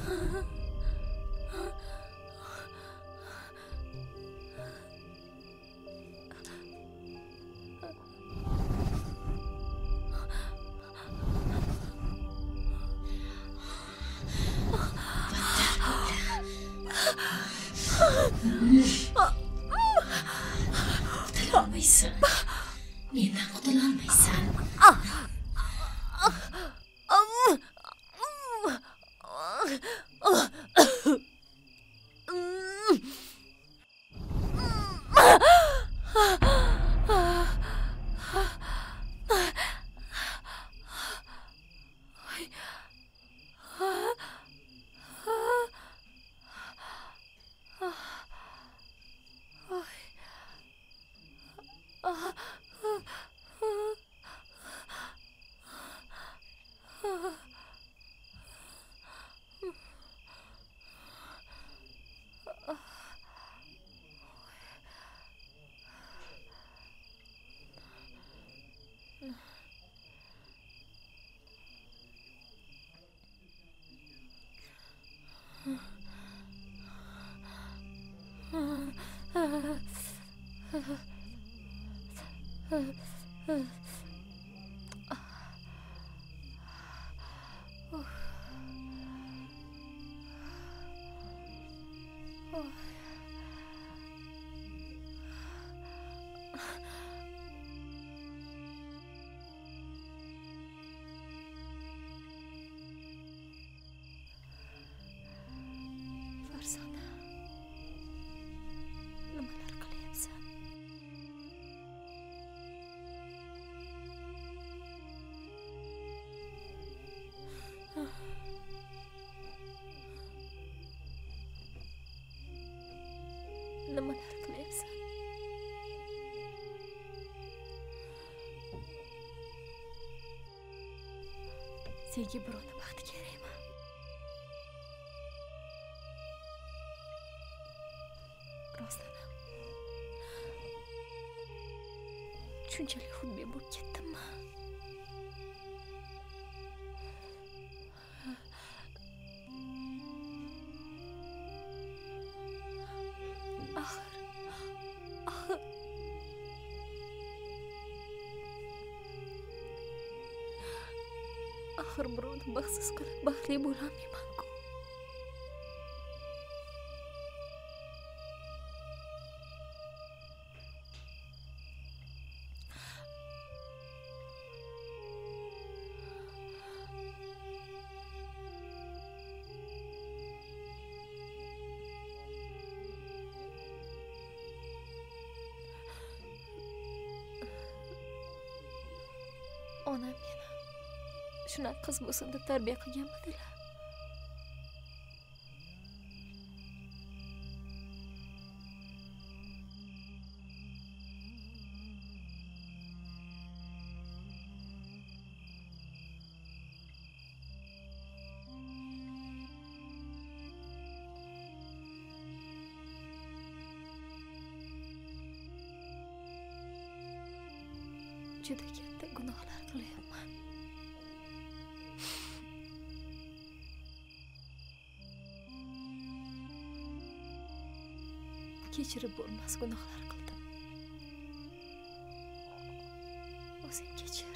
Qutulolmaysan. Mendan qutulolmaysan. Senga birovni baxti kerakmi? Rostdan ham shunchalik xudbin bo'lib ketdimmi? Axir birovni baxtsiz qilib baxtli bo'lolmayman-ku. Onam meni shunaqa qiz bo'lsin deb tarbiya qilganmidilar? Juda katta gunohlar qilyapman. Kechirib bo'lmas gunohlar qildim. O'zing kechir.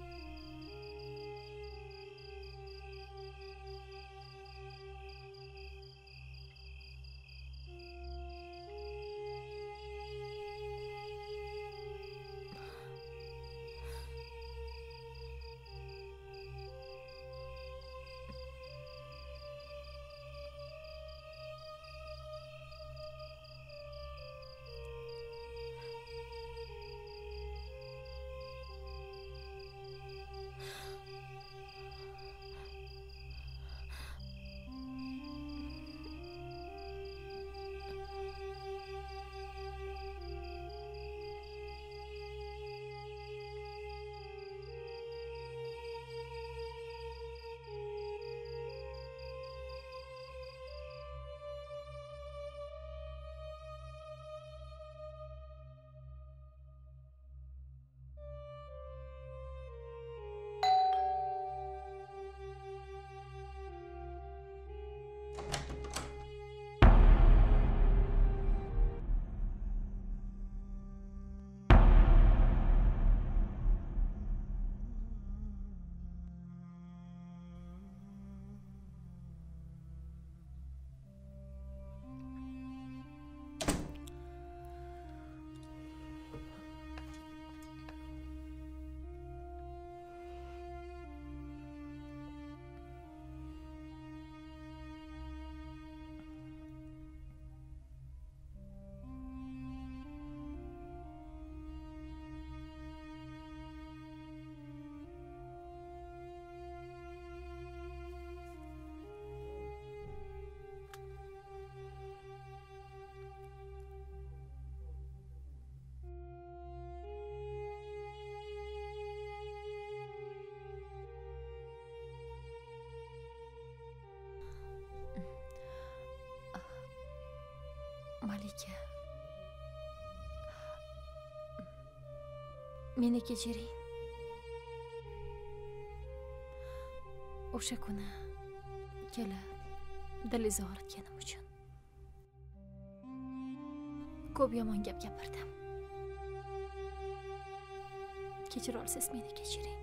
Malika, meni kechiring. O'sha kuni kelib dil izhor etganim uchun ko'p yomon gap gapirdim. Kechira olsangiz meni kechiring.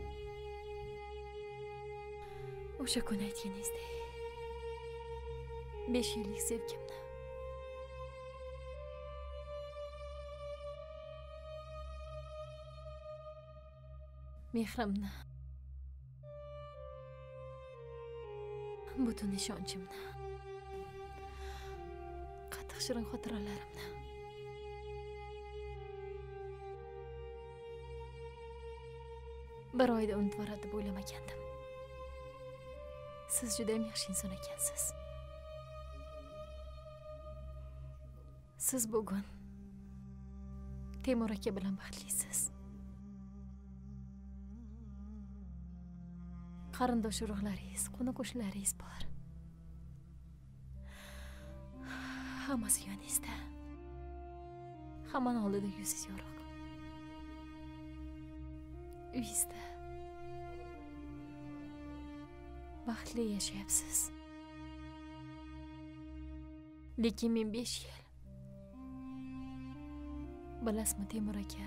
O'sha kuni aytganingizdek 5 yillik sevgimni mehrimni, butun ishonchimni, qattiq shirin xotiralarimni bir oyda unutib yuboradi deb o'ylamagandim. Siz juda ham yaxshi inson ekansiz. Siz bugun Temur aka bilan baxtlisiz. qarindosh urug'laringiz, qo'ni qo'shnilaringiz bor. Hammasi yoningizda. Hammani oldida yuzingiz yorug'. Uyingizda baxtli yashayapsiz. Lekin men 5 yil. Bilasizmi Temur aka?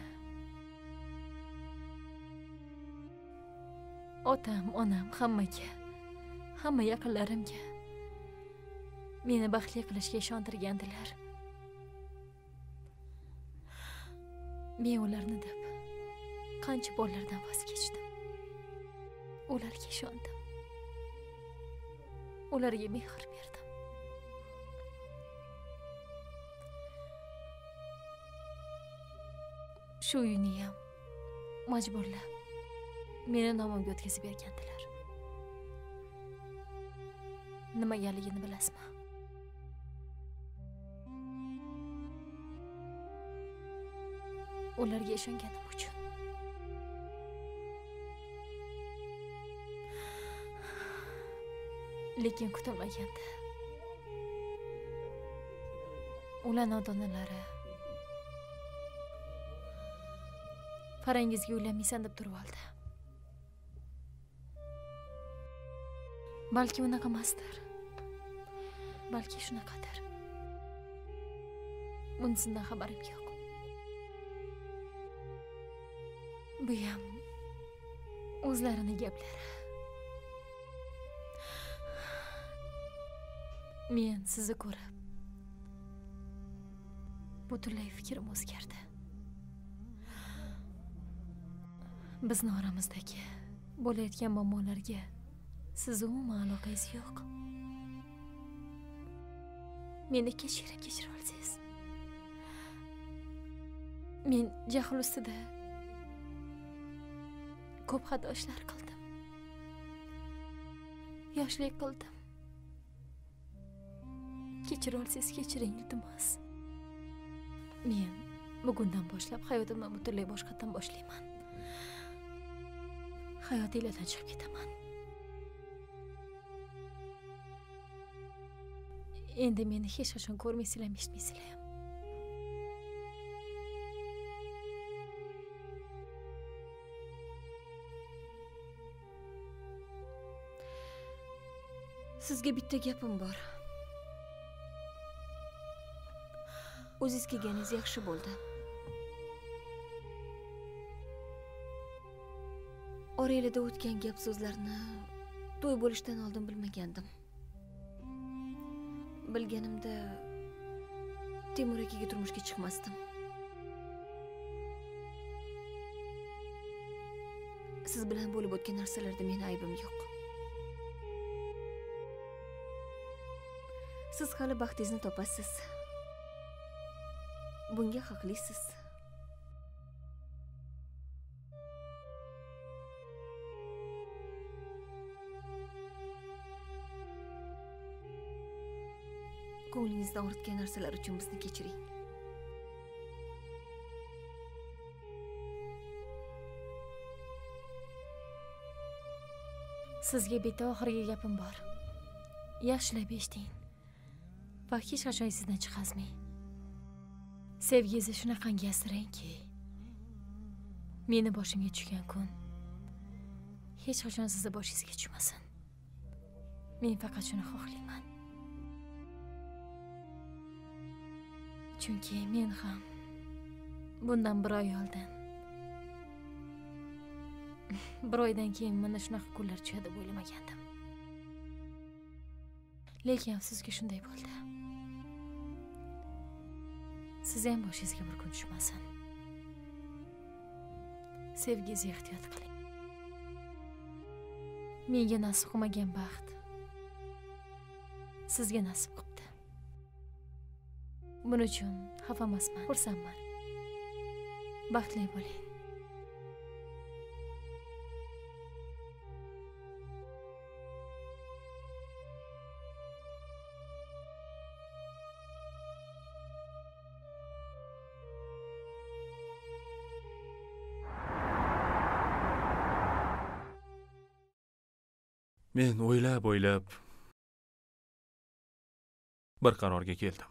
Otam, onam, hammaga, hamma yaqinlarimga meni baxtli qilishga ishontirgandilar. Men ularni deb qancha bolalardan voz kechdim. Ularga ishondim. Ularga mehr berdim. Shu uyni ham majburlab meni nomimga o'tkazib bergandilar. Nimagaligini bilasizmi? Ularga ishonganim uchun. Lekin kutilmaganda ular nodonalari Farangizga uylanmaysan deb turib oldi. Balki unaqa emasdir. Balki shunaqadir. Bunisidan xabarim yo'q. Bu ham o'zlarining gaplari. Men sizni ko'rib butunlay fikrim o'zgardi. Bizni oramizdagi bo'layotgan muammolarga siz umuman aloqangiz yo'q. Meni kechira olsangiz. Men jahl ustida ko'p xatolar qildim. Yoshlik qildim. Kechira olsangiz kechiring, iltimos. Men bugundan boshlab hayotimni butunlay boshqatdan boshlayman. Hayotingizdan chiqib ketaman. Endi meni hech qachon ko'rmaysizlar, eshitmaysizlar ham. Sizga bitta gapim bor. O'zingiz kelganingiz yaxshi bo'ldi. Orangizda o'tgan gap so'zlarni to'y bo'lishdan oldin bilmagandim. Bilganimda Temur akaga turmushga chiqmasdim. Siz bilan bo'lib o'tgan narsalarda meni aybim yo'q. Siz hali baxtingizni topasiz. Bunga haqlisiz. Ko'nglingizni og'ritgan narsalar uchun bizni kechiring. Sizga bitta oxirgi gapim bor. Yaxshilab eshiting. Va hech qachon sizdan chiqazmang. Sevgingizni shunaqangi asrangki, meni boshimga tushgan kun hech qachon sizni boshingizga tushmasin. Men faqat shuni xohlayman. Chunki men ham bundan bir oy oldin, bir oydan keyin mana shunaqa kunlar tushadi deb o'ylamagandim. Lekin afsuski shunday bo'ldi. Siz ham boshingizga bir kun tushmasin. Sevgingizni ehtiyot qiling. Menga nasib qilmagan baxt sizga nasib qildi. Buning uchun xafa emasman, xursandman. Baxtli bo'ling. Men o'ylab bir qarorga keldim.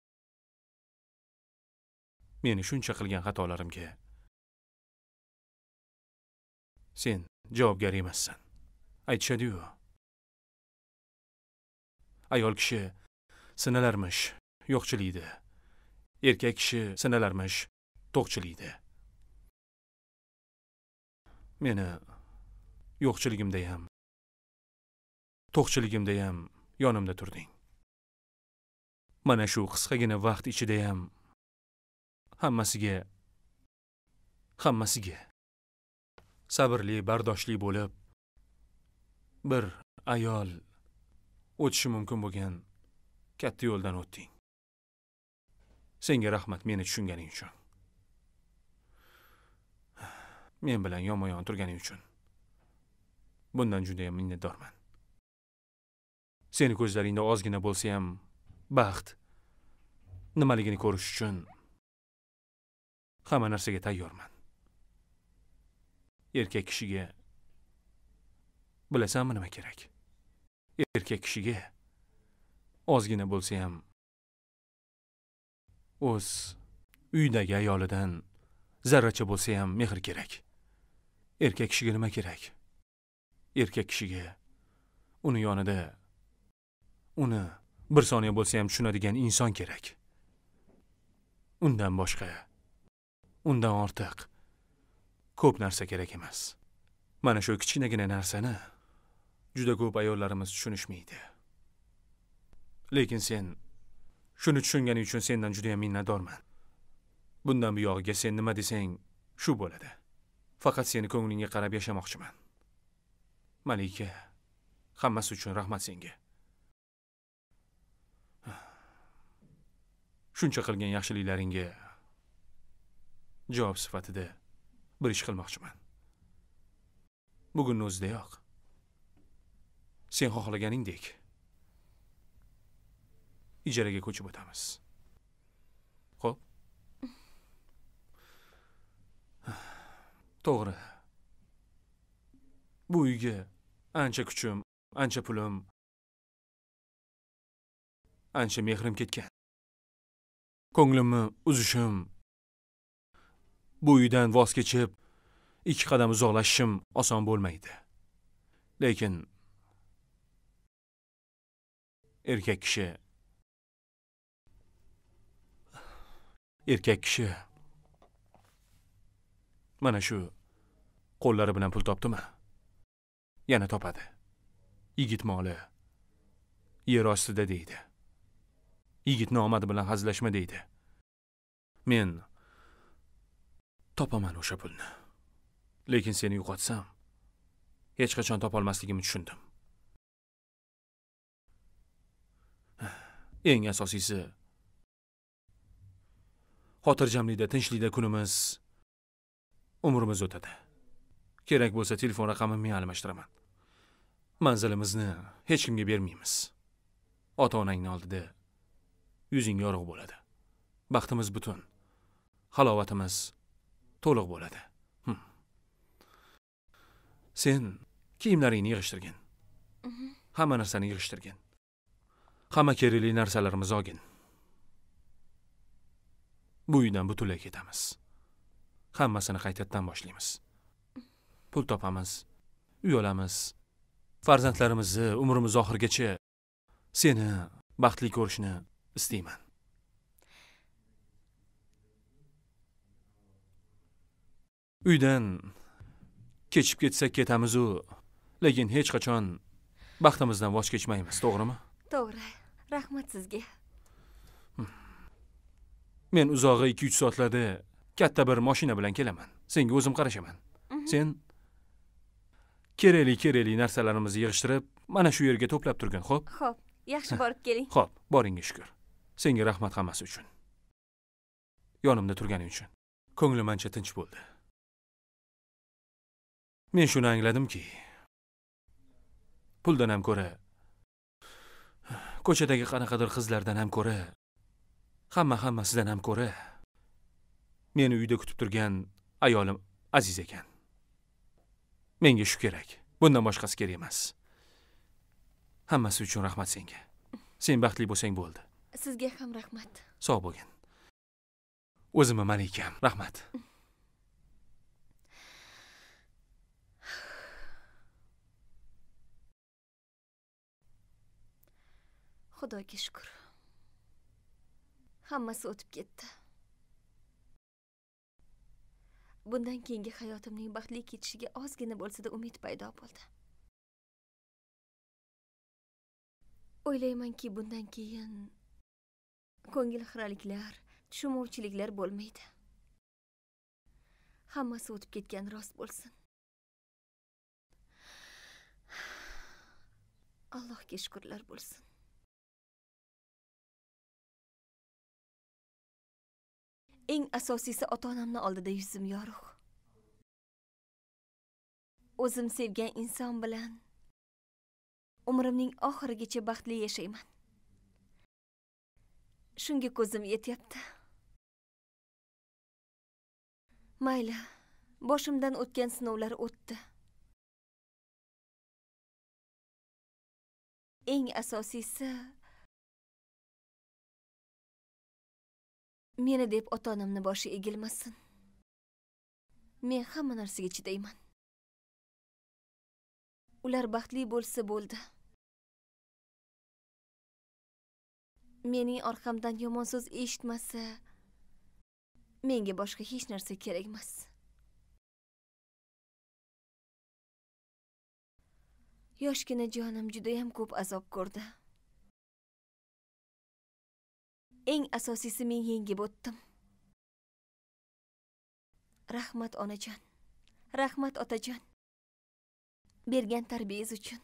Meni shuncha qilgan xatolarimga sen javobgar emassan. Aytishadi-yu. Ayol kishi sinalarmish yo'qchilikda. Erkak kishi sinalarmish to'qchilikda. Meni yo'qchiligimda ham, to'qchiligimda ham yonimda turding. Mana shu qisqagina vaqt ichida ham hammasiga sabrli, bardoshli bo'lib bir ayol o'tishi mumkin bo'lgan katta yo'ldan o'tding. Senga rahmat meni tushunganing uchun. Men bilan yonma-yon turganing uchun. Bundan juda ham minnatdorman. Seni ko'zlaringda ozgina bo'lsa ham baxt nimaligini ko'rish uchun hamma narsaga tayyorman. Erkak kishiga bilasanmi nima kerak? Erkak kishiga ozgina bo'lsa ham o'z uydagi ayolidan zarracha bo'lsa ham mehr kerak. Erkak kishiga nima kerak? Erkak kishiga uni yonida uni bir soniya bo'lsa ham tushunadigan inson kerak. Undan boshqa, undan ortiq ko'p narsa kerak emas. Mana shu kichkinagina narsani juda ko'p ayollarimiz tushunishmaydi. Lekin sen shuni tushunganing uchun sendan juda ham minnatdorman. Bundan buyog'iga sen nima desang shu bo'ladi. Faqat seni ko'nglingga qarab yashamoqchiman. Malika, hammasi uchun rahmat senga. Shuncha qilgan yaxshiliklaringga javob sifatida bir ish qilmoqchiman. Bugunning o'zidayoq sen xohlaganingdek ijaraga ko'chib o'tamiz. Xo'p? To'g'ri. Bu uyga ancha kuchim, ancha pulim, ancha mehrim ketgan. Ko'nglimni uzishim, bu uydan voz kechib, 2 qadam uzoqlashishim oson bo'lmaydi. Lekin erkak kishi mana shu qo'llari bilan pul topdimi? Yana topadi. Yigit moli yer ostida deydi. Yigitning omadi bilan hazillashma deydi. Men topaman o'sha pulni. Lekin seni yo'qotsam, hech qachon topolmasligimni tushundim. Eng asosiysi xotirjamlikda, tinchlikda kunimiz, umrimiz o'tadi. Kerak bo'lsa telefon raqamimni almashtiraman. Manzilimizni hech kimga bermaymiz. Ota-onangning oldida yuzing yorug' bo'ladi. Baxtimiz butun. Halovatimiz to'liq bo'ladi. Sen kiyimlaringni yig'ishtirgin. Hamma narsani yig'ishtirgin. Hamma kerakli narsalarimizni olgin. Bu uydan butunlay ketamiz. Hammasini qaytadan boshlaymiz. Pul topamiz, uy olamiz. Farzandlarimizni umrimiz oxirigacha seni baxtli ko'rishni istayman. Uydan kechib ketsak ketamiz-u, lekin hech qachon baxtimizdan voz kechmaymiz, to'g'rimi? To'g'ri. Rahmat sizga. Men uzog'i 2-3 soatlarda katta bir mashina bilan kelaman. Senga o'zim qarashaman. Sen kerakli narsalarimizni yig'ishtirib, mana shu yerga to'plab turgin, xo'p? Xo'p, yaxshi borib keling. Xo'p, boringga shukr. Senga rahmat hammasi uchun. Yonimda turganing uchun. Ko'nglim ancha tinch bo'ldi. Men shuni angladimki, puldan ham ko'ra, ko'chadagi qanaqadir qizlardan ham ko'ra, hammasidan ham ko'ra, meni uyda kutib turgan ayolim aziz ekan. Menga shu kerak. Bundan boshqasi kerak emas. Hammasi uchun rahmat senga. Sen baxtli bo'lsang bo'ldi. Sizga ham rahmat. Sog' bo'lgin. O'zimni malikam. Rahmat. Xudoga shukr. Hammasi o'tib ketdi. Bundan keyingi hayotimning baxtli ketishiga ozgina bo'lsa-da umid paydo bo'ldi. O'ylaymanki, bundan keyin ko'ngil xiraliklar, tushunmovchiliklar bo'lmaydi. Hammasi o'tib ketgan rost bo'lsin. Allohga shukrlar bo'lsin. Eng asosiysi ota-onamning oldida yuzim yorug'. O'zim sevgan inson bilan umrimning oxirigacha baxtli yashayman. Shunga ko'zim yetyapti. Mayli, boshimdan o'tgan sinovlar o'tdi. Eng asosiysi meni deb ota-onamning boshi egilmasin. Men hamma narsaga chidayman. Ular baxtli bo'lsa bo'ldi. Mening orqamdan yomon so'z eshitmasa, menga boshqa hech narsa kerak emas. Yoshgina jonim juda ham ko'p azob ko'rdi. Eng asosiysi men yengib o'tdim. Rahmat onajon, rahmat otajon. Bergan tarbiyangiz uchun.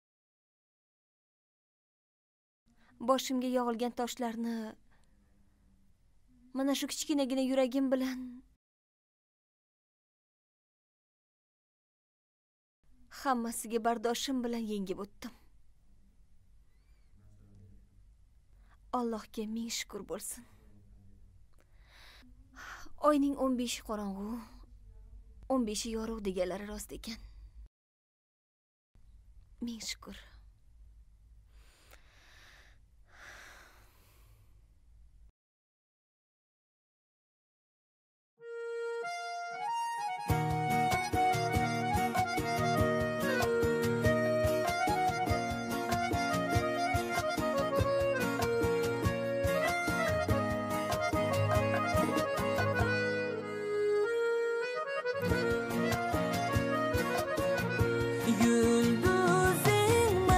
Boshimga yog'ilgan toshlarni mana shu kichkinagina yuragim bilan hammasiga bardoshim bilan yengib o'tdim. Allohga ming shukr bo'lsin. Oyning 15 qorong'u, 15 yorug' deganlari rost ekan. Ming shukr. Yulduzing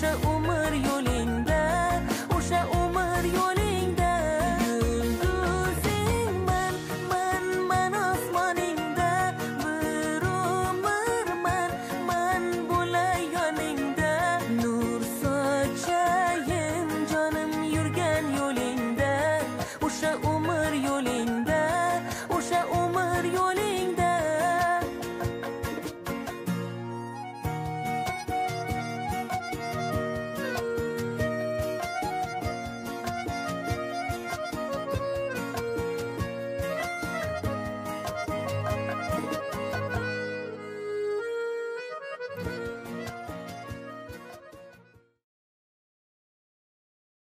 boshi